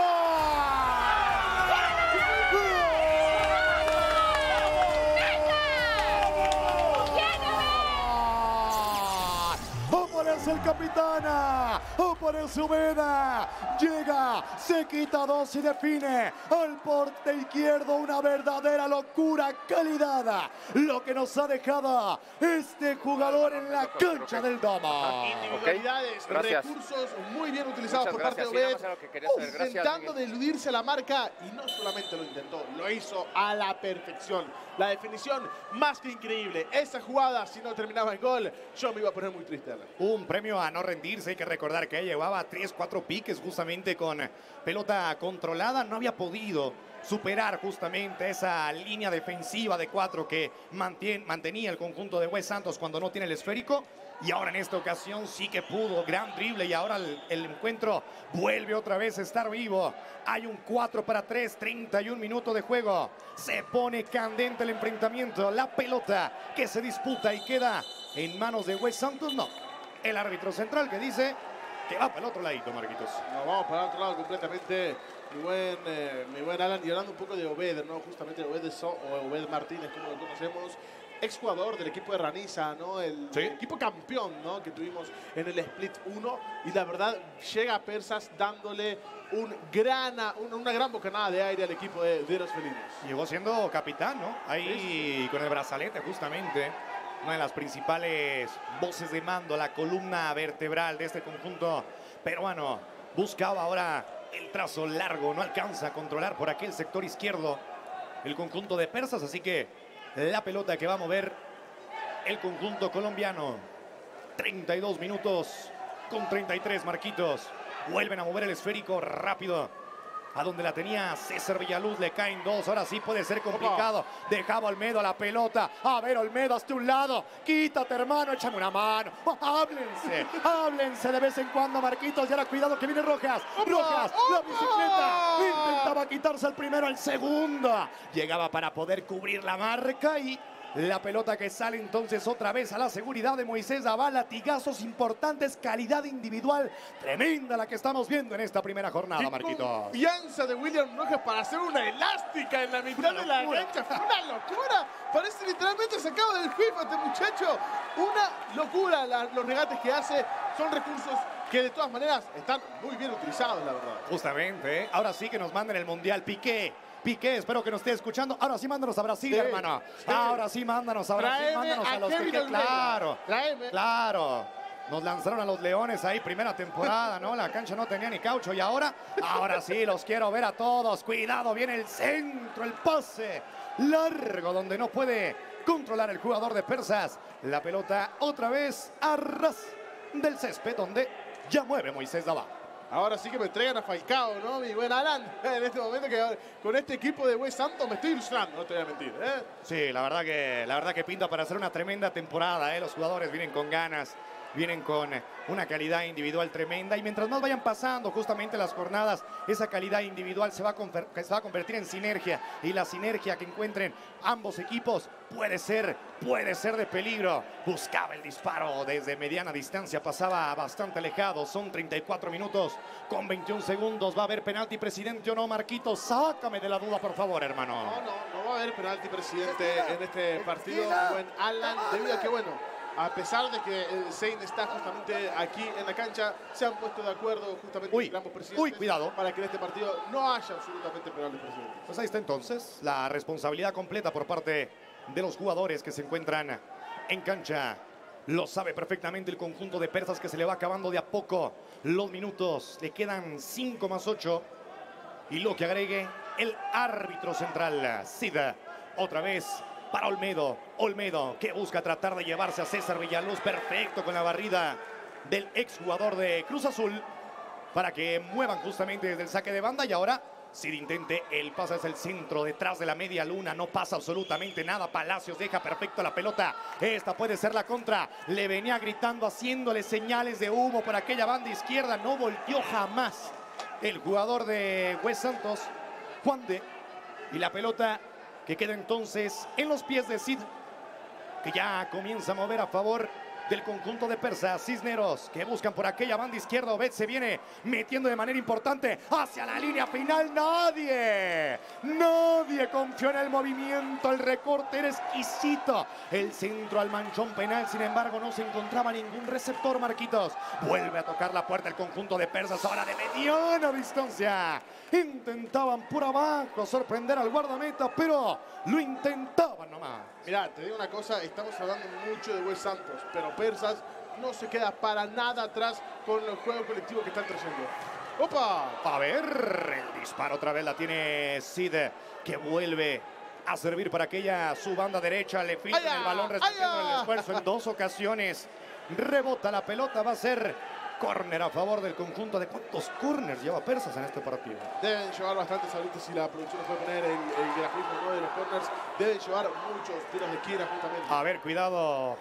¡Bueno! Aparece el capitana, aparece Ubeda, llega, se quita dos y define al porte izquierdo, una verdadera locura, calidad, lo que nos ha dejado este jugador en la cancha del Domo. Individualidades, Gracias. recursos muy bien utilizados Muchas por parte de gracias. Sí, nada Obed, más era lo que quería saber. Gracias, intentando Miguel. de eludirse la marca y no solamente lo intentó, lo hizo a la perfección. La definición más que increíble. Esa jugada, si no terminaba en gol, yo me iba a poner muy triste. Alan. Un premio a no rendirse, hay que recordar que llevaba tres, cuatro piques justamente con pelota controlada, no había podido superar justamente esa línea defensiva de cuatro que mantien, mantenía el conjunto de Wes Santos cuando no tiene el esférico. Y ahora en esta ocasión sí que pudo, gran drible y ahora el, el encuentro vuelve otra vez a estar vivo. Hay un cuatro para tres, treinta y un minutos de juego. Se pone candente el enfrentamiento, la pelota que se disputa y queda en manos de Wes Santos, no. El árbitro central que dice que va para el otro ladito, Marquitos. Nos vamos para el otro lado completamente. mi buen, eh, mi buen Alan. Y hablando un poco de Obed, ¿no? Justamente Obed, de so o Obed Martínez, como lo conocemos. Exjugador del equipo de Raniza, ¿no? El, ¿Sí? el equipo campeón, ¿no? Que tuvimos en el Split uno. Y la verdad, llega a Persas dándole un gran, un, una gran bocanada de aire al equipo de, de los felinos. Llegó siendo capitán, ¿no? Ahí sí, sí. Con el brazalete, justamente. Una de las principales voces de mando, la columna vertebral de este conjunto peruano. Buscaba ahora el trazo largo, no alcanza a controlar por aquel sector izquierdo el conjunto de Persas, así que la pelota que va a mover el conjunto colombiano. treinta y dos minutos con treinta y tres, Marquitos. Vuelven a mover el esférico rápido. A donde la tenía César Villaluz, le caen dos. Ahora sí puede ser complicado. Dejaba Olmedo la pelota. A ver, Olmedo, hasta un lado. Quítate, hermano, échame una mano. Háblense, háblense de vez en cuando, Marquitos. Y ahora cuidado que viene Rojas. Rojas, la bicicleta. Intentaba quitarse el primero, el segundo. Llegaba para poder cubrir la marca y la pelota que sale entonces otra vez a la seguridad de Moisés Daba. Latigazos importantes, calidad individual tremenda la que estamos viendo en esta primera jornada, Marquitos. Confianza de William Rojas para hacer una elástica en la mitad de la cancha. Fue una locura. Parece literalmente sacado del FIFA este muchacho. Una locura. La, los regates que hace son recursos que de todas maneras están muy bien utilizados, la verdad. Justamente, ¿eh? Ahora sí que nos mandan el Mundial. Piqué. Piqué, espero que nos esté escuchando. Ahora sí, mándanos a Brasil, sí, hermano. Sí. Ahora sí, mándanos a Brasil. Traeme mándanos a, a los Kevin que... Claro, Traeme. claro. Nos lanzaron a los Leones ahí, primera temporada, ¿no? La cancha no tenía ni caucho. Y ahora, ahora sí, los quiero ver a todos. Cuidado, viene el centro, el pase largo, donde no puede controlar el jugador de Persas. La pelota otra vez a ras del césped, donde ya mueve Moisés Daba. Ahora sí que me entregan a Falcao, ¿no? Mi buen Alan. En este momento que con este equipo de Wes Santos me estoy ilusionando, no te voy a mentir, ¿eh? Sí, la verdad que, la verdad que pinta para hacer una tremenda temporada, ¿eh? Los jugadores vienen con ganas, vienen con una calidad individual tremenda. Y mientras más vayan pasando justamente las jornadas, esa calidad individual se va a, se va a convertir en sinergia. Y la sinergia que encuentren ambos equipos puede ser, puede ser de peligro. Buscaba el disparo desde mediana distancia, pasaba bastante alejado. Son treinta y cuatro minutos con veintiún segundos. ¿Va a haber penalti, presidente, o no, Marquito? Sácame de la duda, por favor, hermano. No, no, no va a haber penalti, presidente, en este partido. Buen Alan, debido a que, bueno, a pesar de que el Sein está justamente aquí en la cancha, se han puesto de acuerdo justamente uy, entre ambos presidentes. Uy, cuidado. Para que en este partido no haya absolutamente penalti, presidente. Pues ahí está entonces la responsabilidad completa por parte de los jugadores que se encuentran en cancha. Lo sabe perfectamente el conjunto de Persas, que se le va acabando de a poco los minutos. Le quedan cinco más ocho. Y lo que agregue el árbitro central, Sida. Otra vez para Olmedo. Olmedo que busca tratar de llevarse a César Villaluz. Perfecto con la barrida del exjugador de Cruz Azul para que muevan justamente desde el saque de banda. Y ahora Sid intente el pase hacia el centro, detrás de la media luna. No pasa absolutamente nada. Palacios deja perfecto la pelota. Esta puede ser la contra. Le venía gritando, haciéndole señales de humo por aquella banda izquierda. No volteó jamás el jugador de Wes Santos, Juan de. Y la pelota que queda entonces en los pies de Sid, que ya comienza a mover a favor del conjunto de Persas. Cisneros que buscan por aquella banda izquierda. Obed se viene metiendo de manera importante hacia la línea final. Nadie, nadie confió en el movimiento. El recorte era exquisito. El centro al manchón penal. Sin embargo, no se encontraba ningún receptor, Marquitos. Vuelve a tocar la puerta el conjunto de Persas. Ahora de mediana distancia. Intentaban por abajo sorprender al guardameta, pero lo intentaban nomás. Mirá, te digo una cosa, estamos hablando mucho de Wes Santos, pero Persas no se queda para nada atrás con el juego colectivo que están trayendo. ¡Opa! A ver, el disparo otra vez la tiene Sid, que vuelve a servir para aquella su banda derecha. Le filtra el balón resistiendo el esfuerzo en dos ocasiones. Rebota la pelota, va a ser córner a favor del conjunto. ¿De cuántos corners lleva Persas en este partido? Deben llevar bastantes ahorita, si la producción nos puede poner el, el grafismo, ¿no?, de los corners. Deben llevar muchos tiros de esquina justamente. A ver, cuidado.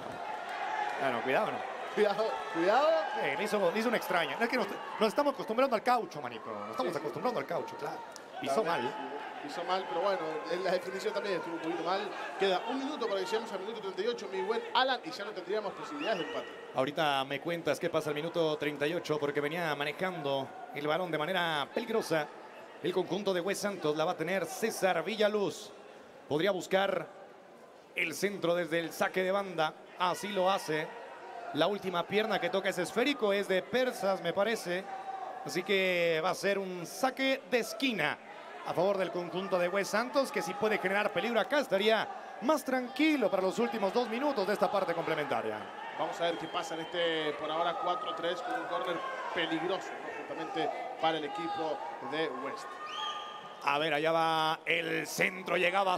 Bueno, cuidado, ¿no? Cuidado, cuidado. Eh, le, hizo, le hizo una extraña. Es que nos, nos estamos acostumbrando al caucho, manito. Nos estamos sí, acostumbrando sí. al caucho, claro. Pisó mal. Pisó mal, pero bueno, en la definición también estuvo un poquito mal. Queda un minuto para que lleguemos al minuto treinta y ocho, mi buen Alan, y ya no tendríamos posibilidades de empate. Ahorita me cuentas qué pasa al minuto treinta y ocho, porque venía manejando el balón de manera peligrosa El conjunto de Wes Santos la va a tener César Villaluz. Podría buscar el centro desde el saque de banda. Así lo hace. La última pierna que toca ese esférico es de Persas, me parece. Así que va a ser un saque de esquina a favor del conjunto de Wes Santos, que si puede generar peligro acá estaría más tranquilo para los últimos dos minutos de esta parte complementaria. Vamos a ver qué pasa en este, por ahora, cuatro tres con un córner peligroso, ¿no? Justamente para el equipo de West. A ver, allá va el centro, llegaba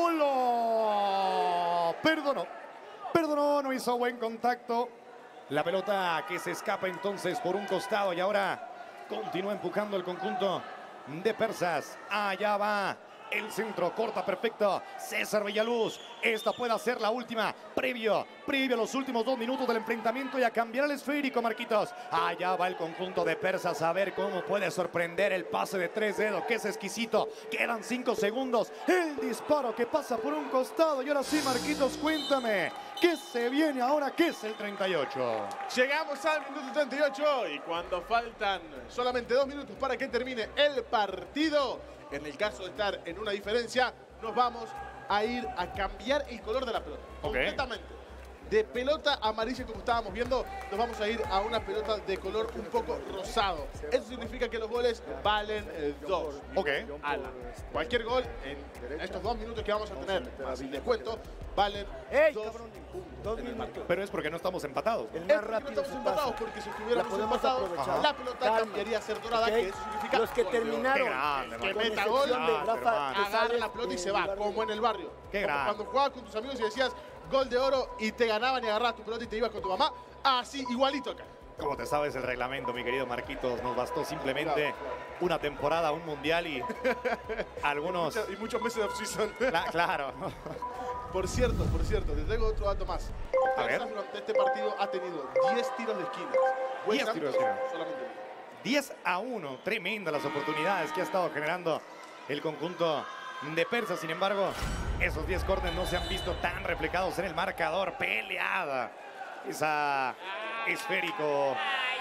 solo. Perdonó, perdonó, no hizo buen contacto. La pelota que se escapa entonces por un costado y ahora continúa empujando el conjunto de Persas. Allá va el centro, corta perfecto César Villaluz. Esta puede ser la última, previo, previo a los últimos dos minutos del enfrentamiento y a cambiar el esférico, Marquitos. Allá va el conjunto de Persas a ver cómo puede sorprender el pase de tres dedos, que es exquisito. Quedan cinco segundos, el disparo que pasa por un costado y ahora sí, Marquitos, cuéntame, ¿qué se viene ahora? ¿Qué es el treinta y ocho? Llegamos al minuto treinta y ocho y cuando faltan solamente dos minutos para que termine el partido, en el caso de estar en una diferencia, nos vamos a ir a cambiar el color de la pelota. Okay. Completamente. De pelota amarilla, como estábamos viendo, nos vamos a ir a una pelota de color un poco rosado. Eso significa que los goles valen eh, dos. Ok. Ala. Cualquier gol en estos dos minutos que vamos a tener, más el descuento, valen ¡Ey, dos cabrón! puntos. Dos en el minutos. marcador. Pero es porque no estamos empatados. El Es más porque no rápido estamos se empatados, pasa. porque si estuviéramos La podemos empatados, aprovechar. la pelota Calma. cambiaría a ser dorada, Ok. que eso significa Los que gol de oro. terminaron Qué grande, Que con meta excepción gol, de ah, Rafa, hermano. que agarra sale la pelota y de se va, lugar de- como en el barrio. Qué Como grande. cuando jugabas con tus amigos y decías gol de oro y te ganaban y agarrabas tu pelota y te ibas con tu mamá. Así, igualito acá. Como te sabes el reglamento, mi querido Marquitos, nos bastó simplemente una temporada, un mundial y algunos... Y muchos meses de off-season. Cla- claro. Por cierto, por cierto, te traigo otro dato más. A ver. Texas durante este partido ha tenido diez tiros de esquina. West diez tiros de Santos, esquina. solamente uno. diez a uno, tremenda las oportunidades que ha estado generando el conjunto de Persas. Sin embargo, esos diez córneres no se han visto tan reflejados en el marcador. Peleada. Esa esférico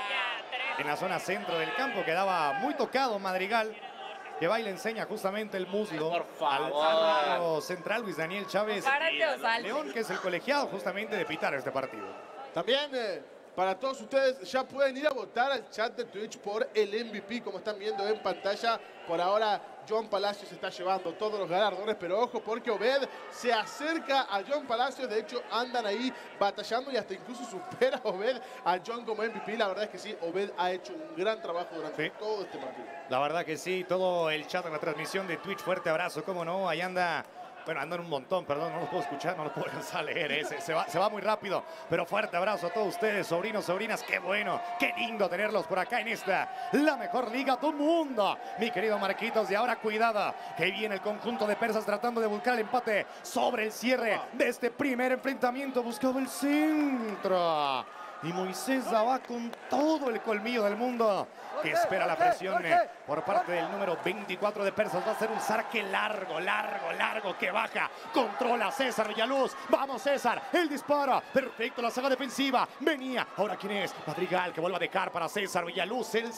en la zona centro del campo. Quedaba muy tocado Madrigal, que va y le enseña justamente el muslo Por favor. al árbitro central Luis Daniel Chávez Párate, Osvaldo. León, que es el colegiado justamente de pitar este partido. También eh, para todos ustedes ya pueden ir a votar al chat de Twitch por el M V P, como están viendo en pantalla. Por ahora John Palacios está llevando todos los galardones, pero ojo porque Obed se acerca a John Palacios. De hecho andan ahí batallando y hasta incluso supera a Obed a John como M V P. La verdad es que sí, Obed ha hecho un gran trabajo durante Sí. todo este partido. La verdad que sí, todo el chat en la transmisión de Twitch, fuerte abrazo, cómo no, ahí anda, bueno, andan un montón, perdón, no los puedo escuchar, no los puedo alcanzar a leer, eh, se, se va, se va muy rápido, pero fuerte abrazo a todos ustedes, sobrinos, sobrinas, qué bueno, qué lindo tenerlos por acá en esta, la mejor liga del mundo, mi querido Marquitos, y ahora cuidado, que viene el conjunto de Persas tratando de buscar el empate sobre el cierre de este primer enfrentamiento, buscaba el centro. Y Moisés va con todo el colmillo del mundo, que espera la presión eh, por parte del número veinticuatro de Persas. Va a ser un saque largo, largo, largo, que baja. Controla César Villaluz. Vamos, César. El disparo. Perfecto, la saga defensiva. Venía. Ahora, ¿quién es? Madrigal, que vuelve a dejar para César Villaluz. El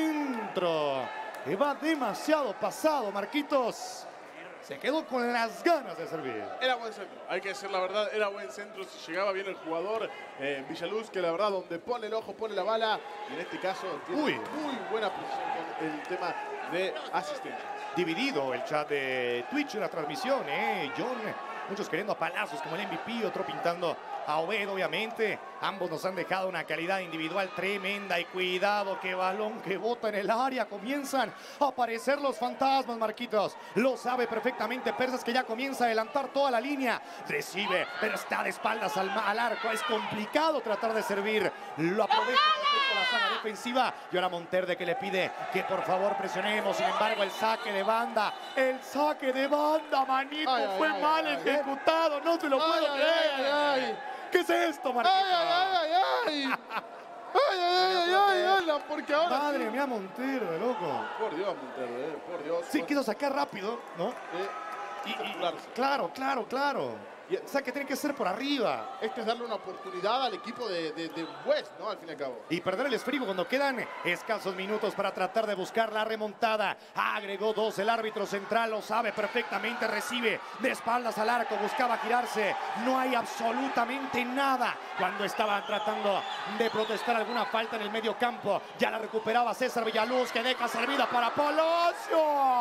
centro. Que va demasiado pasado, Marquitos. Se quedó con las ganas de servir. Era buen centro, hay que decir la verdad, era buen centro. Si llegaba bien el jugador eh, Villaluz, que la verdad donde pone el ojo pone la bala. Y en este caso tiene Uy. muy buena posición con el tema de asistencia. Dividido el chat de Twitch en la transmisión, ¿eh? John, muchos queriendo a Palacios como el M V P, otro pintando a Obed, obviamente. Ambos nos han dejado una calidad individual tremenda y cuidado, que balón que bota en el área. Comienzan a aparecer los fantasmas, Marquitos. Lo sabe perfectamente Persas, que ya comienza a adelantar toda la línea. Recibe, pero está de espaldas al, al arco. Es complicado tratar de servir. Lo aprovecha perfecto la saga defensiva. Y ahora Monterde, que le pide que por favor presionemos. Sin embargo, el saque de banda. El saque de banda, manito. Ay, ay, fue ay, mal ay, ejecutado. No se lo Ay, puedo ay, creer. ay, ay, ay. ¿Qué es esto, Marquito? ¡Ay, ay, ay, ay! ¡Ay, ay, ay, ay, Alan! Porque ahora... Madre mía, Montero, de loco. Por Dios, Montero, eh, por Dios. Sí, quiso sacar rápido, ¿no? Eh, Y, y- capturarse. claro, claro, claro. O sea, que tiene que ser por arriba. Este es darle una oportunidad al equipo de, de, de West, ¿no? Al fin y al cabo. Y perder el esférico cuando quedan escasos minutos para tratar de buscar la remontada. Agregó dos, el árbitro central lo sabe perfectamente, recibe de espaldas al arco, buscaba girarse. No hay absolutamente nada cuando estaban tratando de protestar alguna falta en el medio campo. Ya la recuperaba César Villaluz, que deja servida para Palacios.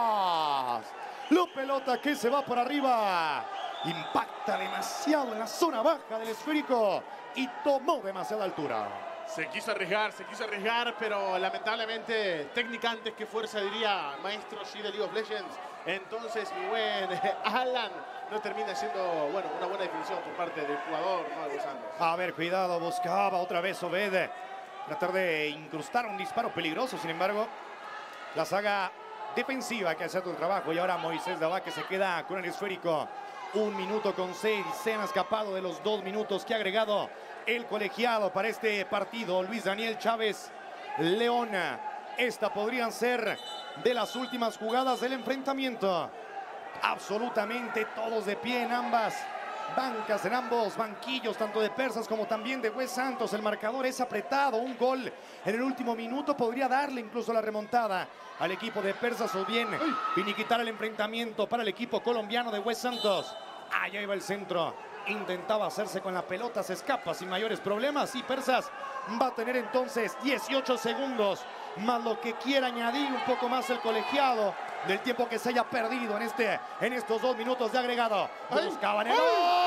La pelota que se va por arriba. Impacta demasiado en la zona baja del esférico y tomó demasiada altura. Se quiso arriesgar, se quiso arriesgar, pero lamentablemente técnica antes que fuerza, diría maestro G de League of Legends. Entonces mi buen Alan no termina siendo, bueno, una buena definición por parte del jugador, ¿no? De West Santos. A ver, cuidado, buscaba otra vez Obed tratar de incrustar un disparo peligroso. Sin embargo, la saga defensiva que hace tu trabajo, y ahora Moisés Daba, que se queda con el esférico. Un minuto con seis, se han escapado de los dos minutos que ha agregado el colegiado para este partido. Luis Daniel Chávez Leona. Esta podrían ser de las últimas jugadas del enfrentamiento. Absolutamente todos de pie en ambas bancas, en ambos banquillos, tanto de Persas como también de West Santos. El marcador es apretado. Un gol en el último minuto podría darle incluso la remontada al equipo de Persas, o bien finiquitar el enfrentamiento para el equipo colombiano de West Santos. Allá iba el centro, intentaba hacerse con la pelota, se escapa sin mayores problemas, y Persas va a tener entonces dieciocho segundos más lo que quiera añadir un poco más el colegiado del tiempo que se haya perdido en este en estos dos minutos de agregado. Buscaban el...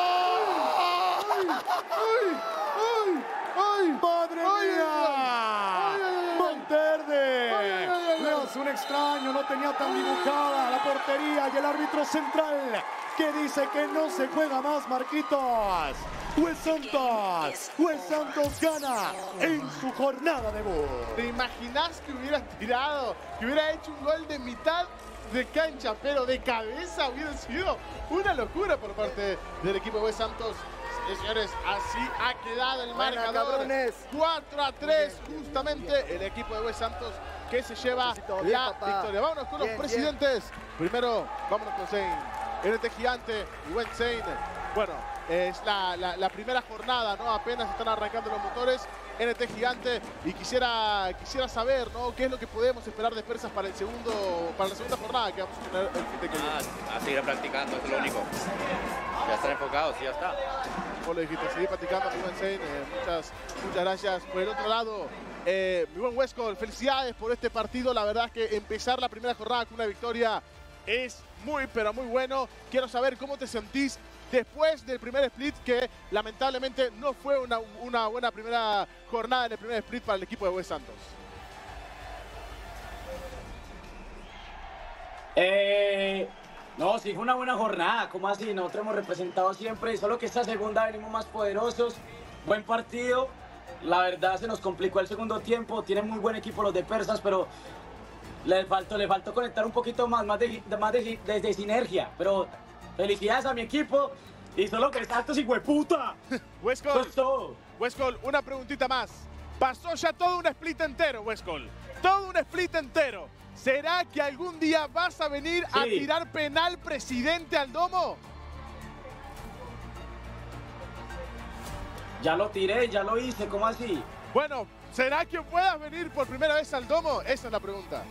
¡Ay! ¡Ay! ¡Ay! ¡Ay! ¡Madre mía! Monterde le hace un extraño, no tenía tan dibujada la portería, y el árbitro central que dice que no se juega más, Marquitos. West Santos, West Santos gana en su jornada debut. ¿Te imaginas que hubiera tirado, que hubiera hecho un gol de mitad de cancha, pero de cabeza? Hubiera sido una locura por parte del equipo de West Santos. Sí, señores, así ha quedado el Buena, marcador. cabrones. cuatro a tres, justamente el equipo de West Santos que se lleva Bien, la papá. victoria. Vámonos con los Bien, presidentes. Primero, vámonos con Zane. N T Gigante y buen Zane. Bueno, es la, la, la primera jornada, ¿no? Apenas están arrancando los motores. N T Gigante, y quisiera, quisiera saber, ¿no? ¿Qué es lo que podemos esperar de Persas para el segundo, para la segunda jornada que vamos a tener el fin de que viene? Ah, a seguir practicando, es lo único. Ya están enfocados, y ya está. Como lo dijiste, seguir practicando, mi buen Zane. Eh, muchas, muchas gracias. Por el otro lado, eh, mi buen Westcol, felicidades por este partido. La verdad es que empezar la primera jornada con una victoria es muy, pero muy bueno. Quiero saber cómo te sentís después del primer split, que lamentablemente no fue una, una buena primera jornada en el primer split para el equipo de West Santos. Eh, no, sí fue una buena jornada, ¿cómo así? Nosotros hemos representado siempre, solo que esta segunda venimos más poderosos. Buen partido, la verdad se nos complicó el segundo tiempo, tienen muy buen equipo los de Persas, pero le faltó, le faltó conectar un poquito más, más de, más de, de, de sinergia, pero felicidades a mi equipo y solo que Santos y hueputa. Westcol, todo. Westcol, una preguntita más. Pasó ya todo un split entero, Westcol. Todo un split entero. ¿Será que algún día vas a venir Sí. a tirar penal presidente al domo? Ya lo tiré, ya lo hice, ¿cómo así? Bueno, ¿será que puedas venir por primera vez al domo? Esa es la pregunta.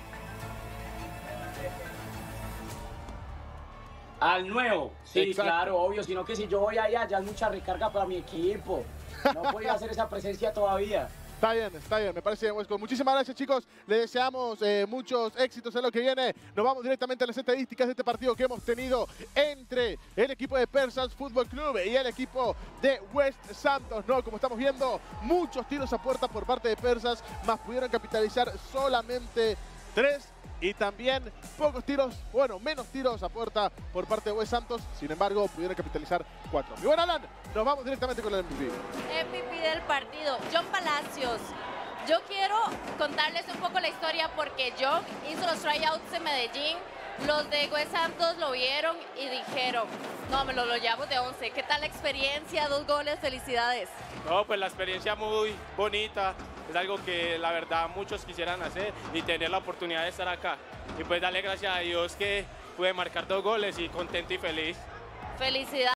Al nuevo, sí, Exacto. claro, obvio, sino que si yo voy allá ya es mucha recarga para mi equipo. No podía hacer esa presencia todavía. Está bien, está bien, me parece bien, Westcol. Muchísimas gracias, chicos. Les deseamos eh, muchos éxitos en lo que viene. Nos vamos directamente a las estadísticas de este partido que hemos tenido entre el equipo de Persas Fútbol Club y el equipo de West Santos, ¿no? Como estamos viendo, muchos tiros a puerta por parte de Persas, más pudieron capitalizar solamente tres. Y también pocos tiros, bueno, menos tiros a puerta por parte de West Santos. Sin embargo, pudieron capitalizar cuatro. Y bueno, Alan, nos vamos directamente con el M V P. M V P del partido, John Palacios. Yo quiero contarles un poco la historia porque John hizo los tryouts en Medellín. Los de West Santos lo vieron y dijeron, no, me lo, lo llevamos de once. ¿Qué tal la experiencia? Dos goles, felicidades. No, pues la experiencia muy bonita, es algo que la verdad muchos quisieran hacer y tener la oportunidad de estar acá. Y pues darle gracias a Dios que pude marcar dos goles y contento y feliz. Felicidades.